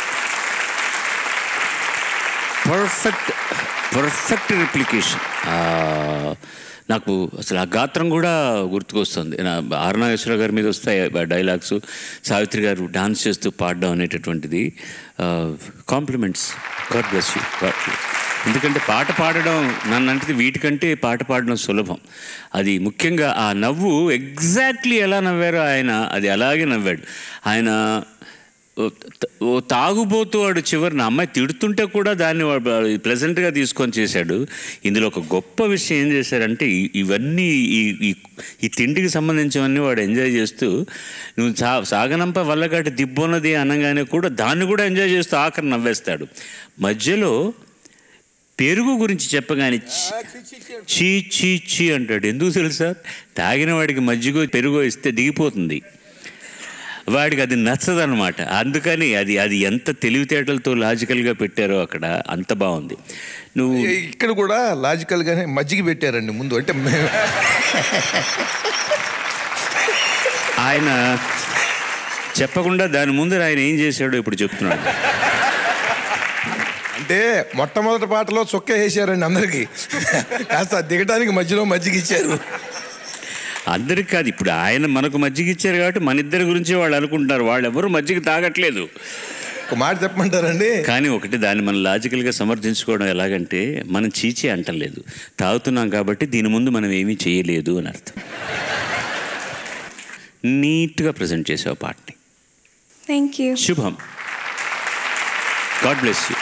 [SPEAKER 1] Perfect perfect replication. నాకు అసలు ఆ గాత్రం కూడా గుర్తుకొస్తుంది. నా ఆర్ నాగేశ్వర గారి మీద వస్తాయి డైలాగ్స్, సావిత్రి గారు డాన్స్ చేస్తూ పాడడం అనేటటువంటిది. Compliments, God bless you. ఎందుకంటే పాట పాడడం నన్ను అంటే వీటికంటే పాట పాడడం సులభం. అది ముఖ్యంగా ఆ నవ్వు ఎగ్జాక్ట్లీ ఎలా నవ్వారో ఆయన అది అలాగే నవ్వాడు. ఆయన ఓ తాగుబోతూ వాడు చివరిన అమ్మాయి తిడుతుంటే కూడా దాన్ని ప్లెజెంట్గా తీసుకొని చేశాడు. ఇందులో ఒక గొప్ప విషయం ఏం చేశారంటే ఇవన్నీ ఈ ఈ తిండికి సంబంధించినవన్నీ వాడు ఎంజాయ్ చేస్తూ నువ్వు సా సాగనంప వల్లగాటి దిబ్బున్నది అనగానే కూడా దాన్ని కూడా ఎంజాయ్ చేస్తూ ఆఖరి నవ్వేస్తాడు. మధ్యలో పెరుగు గురించి చెప్పగానే చీ చీ చీ అంటాడు. ఎందుకు తెలుసా? తాగిన వాడికి మజ్జిగో పెరుగో ఇస్తే దిగిపోతుంది, వాడికి అది నచ్చదనమాట. అందుకని అది అది ఎంత తెలివితేటలతో లాజికల్గా పెట్టారో అక్కడ, అంత బాగుంది. నువ్వు
[SPEAKER 5] ఇక్కడ కూడా లాజికల్గానే మజ్జిగ పెట్టారండి ముందు. అంటే
[SPEAKER 1] ఆయన చెప్పకుండా దాని ముందర ఆయన ఏం చేశాడో ఇప్పుడు చెప్తున్నాడు.
[SPEAKER 5] అంటే మొట్టమొదటి పాటలో చొక్కా వేసారండి అందరికీ, కాస్త దిగడానికి మధ్యలో మజ్జిగ ఇచ్చారు.
[SPEAKER 1] అందరికి కాదు, ఇప్పుడు ఆయన మనకు మజ్జిగ ఇచ్చారు కాబట్టి మన ఇద్దరి గురించి వాళ్ళు అనుకుంటున్నారు, వాళ్ళు ఎవరు మజ్జిగ తాగట్లేదు.
[SPEAKER 5] ఒక మాట చెప్పమంటారండి?
[SPEAKER 1] కానీ ఒకటి, దాన్ని మనం లాజికల్గా సమర్థించుకోవడం ఎలాగంటే, మనం చీచి అంటలేదు, తాగుతున్నాం కాబట్టి దీని ముందు మనం ఏమీ చేయలేదు అని అర్థం. నీట్గా ప్రజెంట్ చేసావు పాటని.
[SPEAKER 8] Thank you.
[SPEAKER 1] శుభం. God bless you.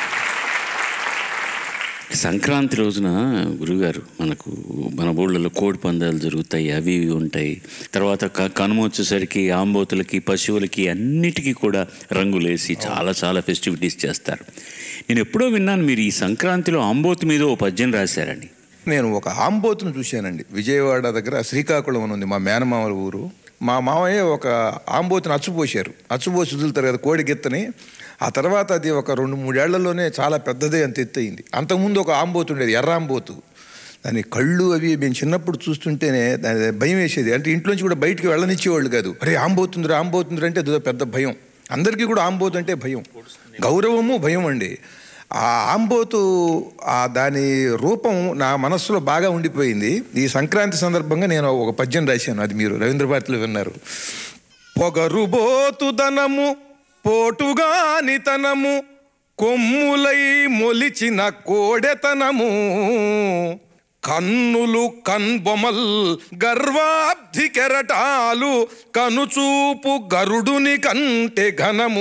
[SPEAKER 1] సంక్రాంతి రోజున గురుగారు మనకు మన ఊళ్ళలో కోడి పందాలు జరుగుతాయి, అవి ఇవి ఉంటాయి. తర్వాత క కనుమ వచ్చేసరికి ఆంబోతులకి, పశువులకి అన్నిటికీ కూడా రంగులేసి చాలా చాలా ఫెస్టివిటీస్ చేస్తారు. నేను ఎప్పుడో విన్నాను మీరు ఈ సంక్రాంతిలో ఆంబోతు మీద ఓ పద్యం రాశారండి.
[SPEAKER 5] నేను ఒక ఆంబోతును చూశానండి, విజయవాడ దగ్గర శ్రీకాకుళం అని ఉంది, మా మేనమామల ఊరు. మా మామయ్య ఒక ఆంబోతుని అచ్చుపోసారు, అచ్చుపోసి వదులుతారు కదా కోడి గిత్తని. ఆ తర్వాత అది ఒక రెండు మూడేళ్లలోనే చాలా పెద్దదే అంత ఎత్తు అయింది. అంతకుముందు ఒక ఆంబోతు ఉండేది, ఎర్ర ఆంబోతు. దాని కళ్ళు అవి మేము చిన్నప్పుడు చూస్తుంటేనే దాని భయం వేసేది. అంటే ఇంట్లోంచి కూడా బయటికి వెళ్ళనిచ్చేవాళ్ళు కాదు. అరే ఆంబోతుందిరా ఆంబోతుందిరా అంటే అదో పెద్ద భయం. అందరికీ కూడా ఆంబోతు అంటే భయం, గౌరవము భయం అండి. ఆ ఆంబోతు ఆ దాని రూపం నా మనస్సులో బాగా ఉండిపోయింది. ఈ సంక్రాంతి సందర్భంగా నేను ఒక పద్యం రాశాను, అది మీరు రవీంద్ర భారతిలో విన్నారు. పొగరుబోతుదనము పోటుగానితనము కొమ్ములై మొలిచిన కోడెతనము కన్నులు కన్బొమల్ గర్వాబ్ధి కెరటాలు కనుచూపు గరుడుని కంటే ఘనము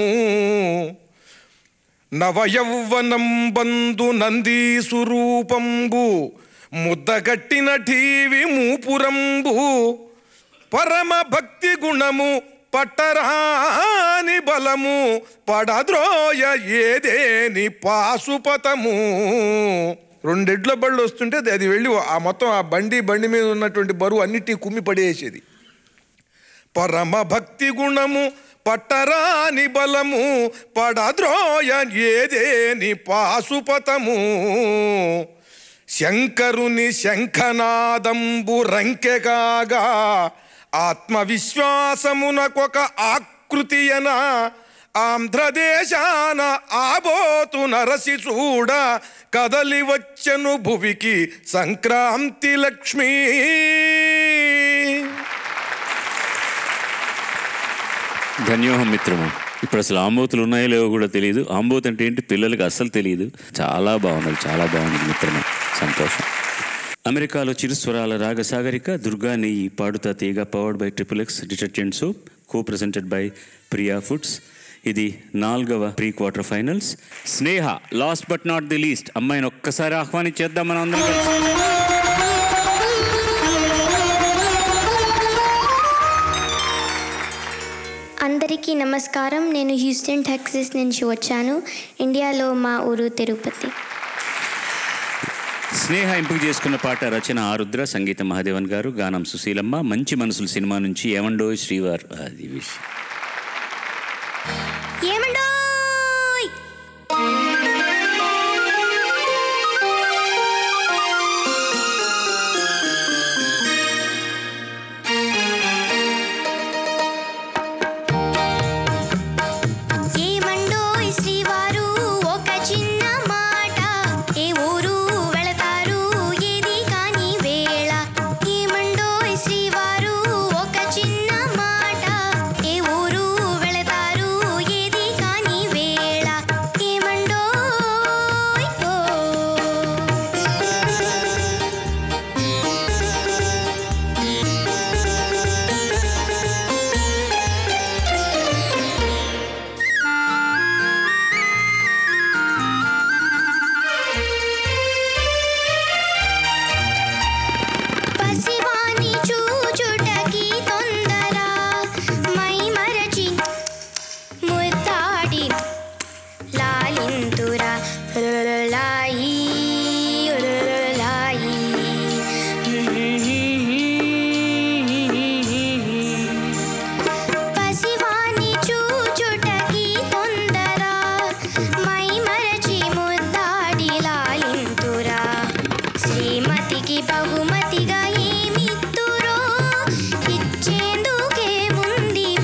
[SPEAKER 5] నవయౌవనం బంధు నందీసురూపంబు ముద్దగట్టిన ఠీవి మూపురంబు పరమ భక్తి గుణము పట్టరాని బలము పడద్రోయ ఏదేని పాశుపతము. రెండెడ్ల బళ్ళు వస్తుంటే అది వెళ్ళి ఆ మొత్తం ఆ బండి బండి మీద ఉన్నటువంటి బరువు అన్నిటి కుమ్మి పడేసేది. పరమ భక్తి గుణము పట్టరాని బలము పడద్రోయ ఏదేని పాశుపతము శంకరుని శంఖనాదంబు రంకెగాగా ఆత్మవిశ్వాసమునకొక ఆకృతియన ఆంధ్రదేశాన ఆబోతు నరసి చూడ కదలి వచ్చెను భువికి సంక్రాంతి లక్ష్మీ.
[SPEAKER 1] ధన్యోహం మిత్రమా. ఇప్పుడు అసలు ఆంబోతులు ఉన్నాయో లేవో కూడా తెలియదు. ఆంబోతు అంటే ఏంటి పిల్లలకి అస్సలు తెలియదు. చాలా బాగున్నది, చాలా బాగుంది మిత్రమా, సంతోషం. అమెరికాలో చిరుస్వరాల రాగసాగరిక దుర్గా నెయ్యి పాడుతా Theeyaga powered by triple X detergent soap, co presented by Priya Foods. ఇది నాలుగవ pre quarter finals. Sneha last but not the least, అమ్మాయిని ఒక్కసారి ఆహ్వానించేద్దాం మనం అందరం కలిసి.
[SPEAKER 4] అందరికీ నమస్కారం. నేను హ్యూస్టన్ టెక్సస్ నుంచి వచ్చాను. ఇండియాలో మా ఊరు తిరుపతి.
[SPEAKER 1] స్నేహ ఎంపిక చేసుకున్న పాట రచన ఆరుద్ర, సంగీతం మహాదేవన్ గారు, గానం సుశీలమ్మ. మంచి మనసులు సినిమా నుంచి ఏమండో శ్రీవార్. అది విషయం.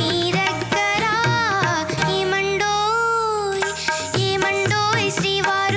[SPEAKER 6] శ్రీవారు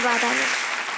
[SPEAKER 4] ధన్యవాదాలు.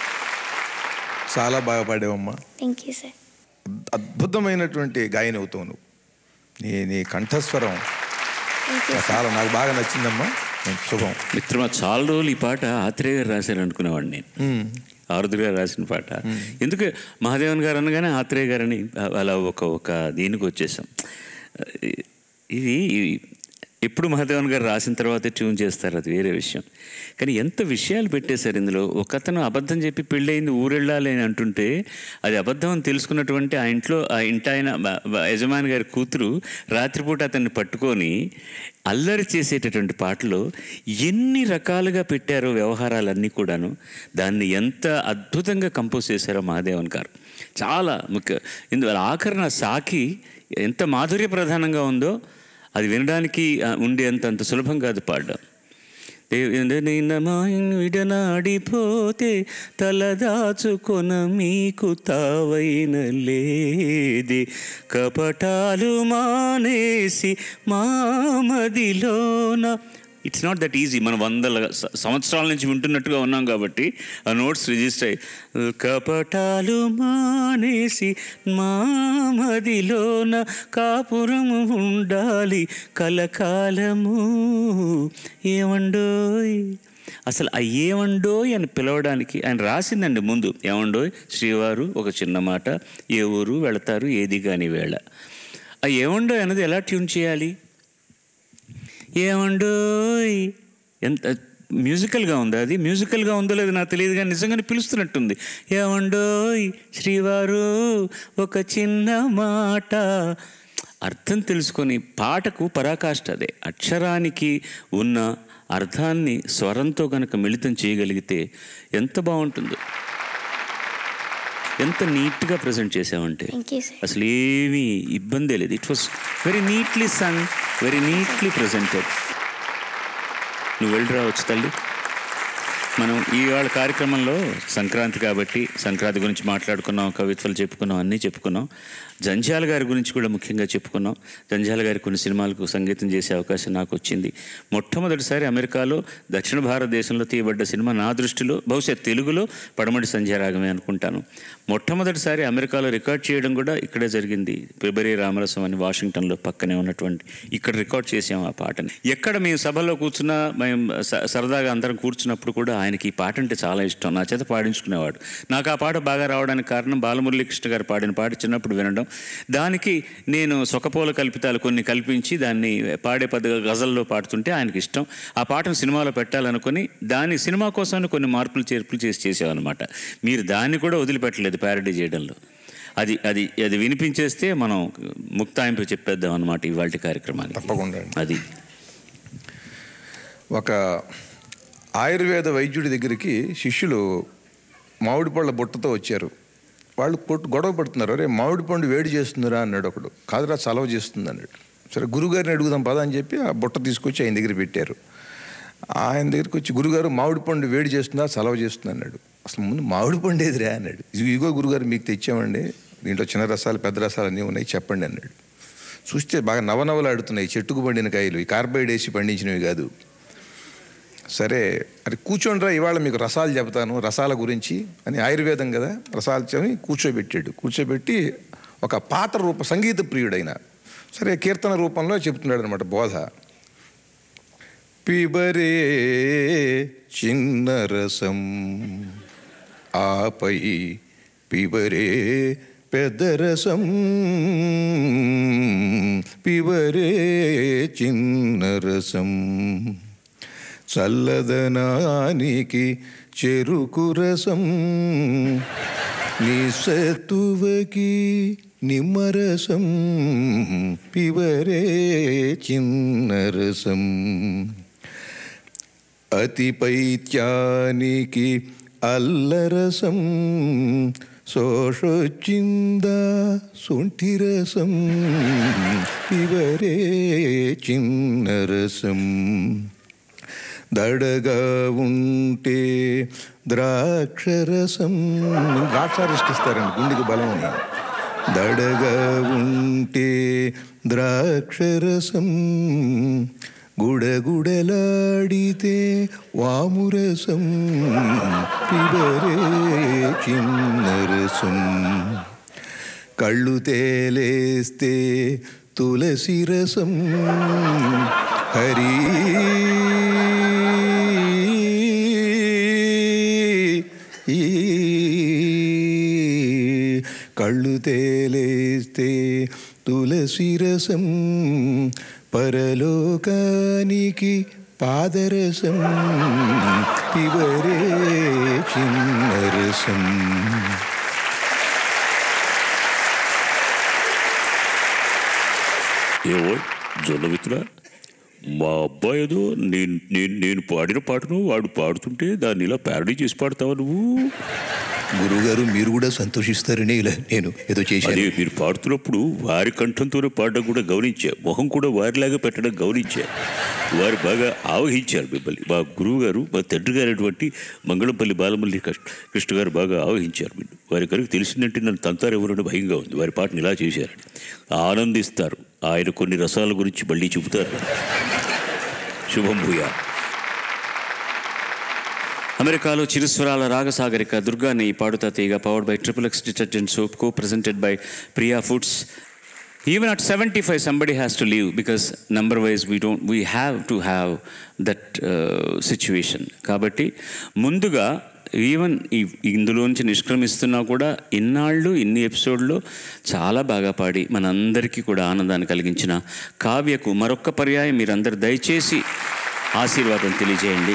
[SPEAKER 5] చాలా బాగా పాడావమ్మా.
[SPEAKER 4] Thank you sir.
[SPEAKER 5] అద్భుతమైనటువంటి గాయని అవుతావు నువ్వు. నీ నీ కంఠస్వరం చాలా నాకు బాగా నచ్చిందమ్మా. శుభం.
[SPEAKER 1] మిత్రమా, చాలా రోజులు ఈ పాట ఆత్రేయ గారు రాశారు అనుకునేవాడిని నేను. ఆరుద్ర గారు రాసిన పాట. ఎందుకు మహాదేవన్ గారు అనగానే ఆత్రేయ గారని అలా ఒక ఒక దీనికి వచ్చేసాం. ఇది ఎప్పుడు మహాదేవన్ గారు రాసిన తర్వాత ట్యూన్ చేస్తారు, అది వేరే విషయం. కానీ ఎంత విషయాలు పెట్టేశారు ఇందులో. ఒక అతను అబద్ధం చెప్పి పెళ్ళయింది ఊరెళ్ళాలి అని అంటుంటే అది అబద్ధం అని తెలుసుకున్నటువంటి ఆ ఇంట్లో ఆ ఇంటి ఆయన యజమాని గారి కూతురు రాత్రిపూట అతన్ని పట్టుకొని అల్లరి చేసేటటువంటి పాటలో ఎన్ని రకాలుగా పెట్టారో వ్యవహారాలన్నీ కూడాను. దాన్ని ఎంత అద్భుతంగా కంపోజ్ చేశారో మహాదేవన్ గారు. చాలా ముఖ్య. ఇందువల్ల ఆఖరణ సాకి ఎంత మాధుర్య ప్రధానంగా ఉందో అది వినడానికి ఉండేంత అంత సులభం కాదు పాడడం. విడనాడిపోతే తలదాచుకొన మీకు తావైన లేది, కపటాలు మానేసి మామదిలోన. It's not that easy. మనం వందల సంవత్సరాల నుంచి వింటున్నట్టుగా ఉన్నాం కాబట్టి ఆ నోట్స్ రిజిస్టర్ అయ్యి, కపటాలు మానేసి మామదిలోన కాపురము ఉండాలి కలకాలము ఏమండోయ్. అసలు ఆ ఏమండోయ్ అని పిలవడానికి ఆయన రాసిందండి ముందు. ఏమండోయ్ శ్రీవారు ఒక చిన్న మాట, ఏ ఊరు వెళతారు ఏది కాని వేళ. ఆ ఏమండోయ్ అన్నది ఎలా ట్యూన్ చేయాలి? ఏమండోయ్ ఎంత మ్యూజికల్గా ఉందా? అది మ్యూజికల్గా ఉందో లేదో నాకు తెలియదు, కానీ నిజంగానే పిలుస్తున్నట్టుంది. ఏమండోయ్ శ్రీవారు ఒక చిన్న మాట. అర్థం తెలుసుకొని పాటకు పరాకాష్ట అదే. అక్షరానికి ఉన్న అర్థాన్ని స్వరంతో కనుక మిళితం చేయగలిగితే ఎంత బాగుంటుందో. ఎంత నీట్గా ప్రజెంట్ చేసావంటే అసలు ఏమీ ఇబ్బందే లేదు. It was very neatly sung, very neatly presented. నువ్వు వెళ్ళి రావచ్చు తల్లి. మనం ఇవాళ కార్యక్రమంలో సంక్రాంతి కాబట్టి సంక్రాంతి గురించి మాట్లాడుకున్నాం, కవిత్వాలు చెప్పుకున్నాం, అన్నీ చెప్పుకున్నాం. జంధ్యాల గారి గురించి కూడా ముఖ్యంగా చెప్పుకున్నాం. జంధ్యాల గారి కొన్ని సినిమాలకు సంగీతం చేసే అవకాశం నాకు వచ్చింది. మొట్టమొదటిసారి అమెరికాలో దక్షిణ భారతదేశంలో తీయబడ్డ సినిమా నా దృష్టిలో బహుశా తెలుగులో పడమటి సంధ్యారాగమే అనుకుంటాను. మొట్టమొదటిసారి అమెరికాలో రికార్డ్ చేయడం కూడా ఇక్కడే జరిగింది. ఫిబ్రవరి రామరసం అని వాషింగ్టన్లో పక్కనే ఉన్నటువంటి ఇక్కడ రికార్డ్ చేసాం ఆ పాటని. ఎక్కడ మేము సభలో కూర్చున్నా, మేము సరదాగా అందరం కూర్చున్నప్పుడు కూడా ఆయనకి ఈ పాట అంటే చాలా ఇష్టం. నా చేత పాడించుకునేవాడు. నాకు ఆ పాట బాగా రావడానికి కారణం బాలమురళీకృష్ణ గారు పాడిన పాట చిన్నప్పుడు వినడం. దానికి నేను సొకపోల కల్పితాలు కొన్ని కల్పించి దాన్ని పాడే పద్ధతిగా గజల్లో పాడుతుంటే ఆయనకి ఇష్టం. ఆ పాటను సినిమాలో పెట్టాలనుకుని దాని సినిమా కోసం కొన్ని మార్పులు చేర్పులు చేసి చేసామన్నమాట. మీరు దాన్ని కూడా వదిలిపెట్టలేదు ప్యారడీ చేయడంలో. అది అది అది వినిపించేస్తే మనం ముక్తాయింపు చెప్పేద్దాం అన్నమాట ఇవాళ కార్యక్రమానికి.
[SPEAKER 5] తప్పకుండా.
[SPEAKER 1] అది
[SPEAKER 5] ఒక ఆయుర్వేద వైద్యుడి దగ్గరికి శిష్యులు మామిడి పళ్ళ బుట్టతో వచ్చారు. వాళ్ళు కొట్టు గొడవ పడుతున్నారు. అరే మామిడి పండు వేడి చేస్తుందిరా అన్నాడు ఒకడు. కాదురా చలవ చేస్తుంది అన్నాడు. సరే గురుగారిని అడుగుదాం పదా అని చెప్పి ఆ బుట్ట తీసుకొచ్చి ఆయన దగ్గర పెట్టారు. ఆయన దగ్గరికి వచ్చి గురుగారు మామిడి పండు వేడి చేస్తుందా చలవ చేస్తుంది అన్నాడు. అసలు ముందు మామిడి పండు ఏదిరా అన్నాడు. ఇగో గురుగారు మీకు తెచ్చామండి, దీంట్లో చిన్న రసాలు పెద్ద రసాలు అన్నీ ఉన్నాయి చెప్పండి అన్నాడు. చూస్తే బాగా నవనవలాడుతున్నాయి, చెట్టుకు పండిన కాయలు, ఈ కార్బైడ్ వేసి పండించినవి కాదు. సరే అది కూర్చోండిరా ఇవాళ మీకు రసాలు చెబుతాను రసాల గురించి అని, ఆయుర్వేదం కదా రసాలు చెప్పి కూర్చోబెట్టాడు. కూర్చోబెట్టి ఒక పాట రూప సంగీత ప్రియుడైన సరే కీర్తన రూపంలో చెప్తున్నాడు అనమాట బోధ. పిబరే చిన్న రసం ఆపై పిబరే పెద్ద రసం, పిబరే చిన్న రసం, చల్లదనానికి చెరుకు రసం, నిస్సత్తువకి నిమ్మరసం, పిబరే చిన్న రసం, అతి పైత్యానికి అల్లరసం, శోషొచ్చిందా శొంఠి రసం, పిబరే చిన్న రసం, దడగా ఉంటే ద్రాక్షరసం, ద్రాక్షారష్టిస్తారండి గుండెకి బలం అని, దడగా ఉంటే ద్రాక్షరసం,
[SPEAKER 9] గుడగుడలాడితే వామురసం పిబరే చిన్నరసం కళ్ళు తేలేస్తే తులసి రసం హరి కళ్ళు తేలేస్తే తులసి రసం పరలోకానికి పాదరసం పిబరే చిన్నరసం.
[SPEAKER 1] ఏవో జొన్నవిత్తురా, మా అబ్బాయి ఏదో నేను నేను నేను పాడిన పాటను వాడు పాడుతుంటే దాన్ని ఇలా ప్యారడీ చేసి పాడతావా నువ్వు?
[SPEAKER 9] గురువుగారు మీరు కూడా సంతోషిస్తారని ఇలా నేను ఏదో చేశాను.
[SPEAKER 1] అదే మీరు పాడుతున్నప్పుడు వారి కంఠంతోనే పాడడం కూడా గమనించా, మొహం కూడా వారిలాగా పెట్టడం గమనించా. వారు బాగా ఆవహించారు మిమ్మల్ని. మా గురువు గారు, మా తండ్రి గారైనటువంటి మంగళంపల్లి బాలమల్లి కృష్ణ గారు బాగా ఆవహించారు మీరు. వారి కనుక తెలిసిందంటే నన్ను తంతారెవరని భయంగా ఉంది. వారి పాటను ఇలా చేశారని ఆనందిస్తారు. ఆయన కొన్ని రసాల గురించి మళ్ళీ చెబుతారు. శుభం భూయా. అమెరికాలో చిరుస్వరాల రాగసాగరిక దుర్గాని Padutha Theeyaga powered by triple X detergent soap, co presented by Priya Foods. Even at seventy-five, somebody has to leave because number-wise we don't, we have to have that uh, situation. కాబట్టి ముందుగా ఈవెన్ ఈ ఇందులోంచి నిష్క్రమిస్తున్నా కూడా ఇన్నాళ్ళు ఇన్ని ఎపిసోడ్లో చాలా బాగా పాడి మనందరికీ కూడా ఆనందాన్ని కలిగించిన కావ్యకు మరొక్క పర్యాయం మీరందరూ దయచేసి ఆశీర్వాదం తెలియజేయండి.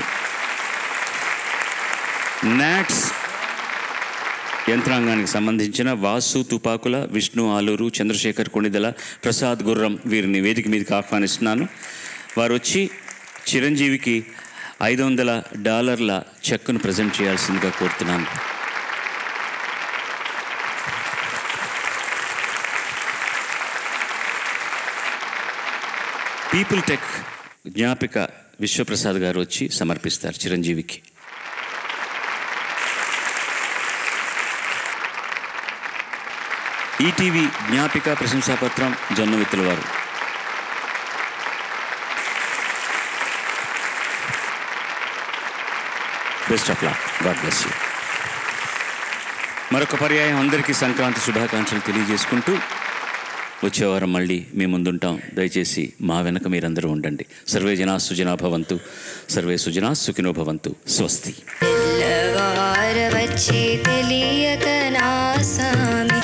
[SPEAKER 1] నాట్స్ యంత్రాంగానికి సంబంధించిన వాసు తుపాకుల, విష్ణు ఆలూరు, చంద్రశేఖర్ కొణిదల, ప్రసాద్ గుర్రం వీరిని వేదిక మీదకి ఆహ్వానిస్తున్నాను. వారు వచ్చి చిరంజీవికి ఐదు వందల డాలర్ల చెక్కును ప్రజెంట్ చేయాల్సిందిగా కోరుతున్నాను. పీపుల్ టెక్ జ్ఞాపిక విశ్వప్రసాద్ గారు వచ్చి సమర్పిస్తారు చిరంజీవికి. ఈటీవీ జ్ఞాపిక ప్రశంసాపత్రం జొన్నవిత్తుల వారు. Best of luck, God bless you. మరొక పర్యాయం అందరికీ సంక్రాంతి శుభాకాంక్షలు తెలియజేసుకుంటూ వచ్చే వారం మళ్ళీ మీ ముందుంటాం. దయచేసి మా వెనక మీరందరూ ఉండండి. సర్వే జనా సుజనా భవంతు, సర్వే సుజనా సుఖినో భవంతు. స్వస్తి.
[SPEAKER 6] వచ్చి తెలియక నా సామి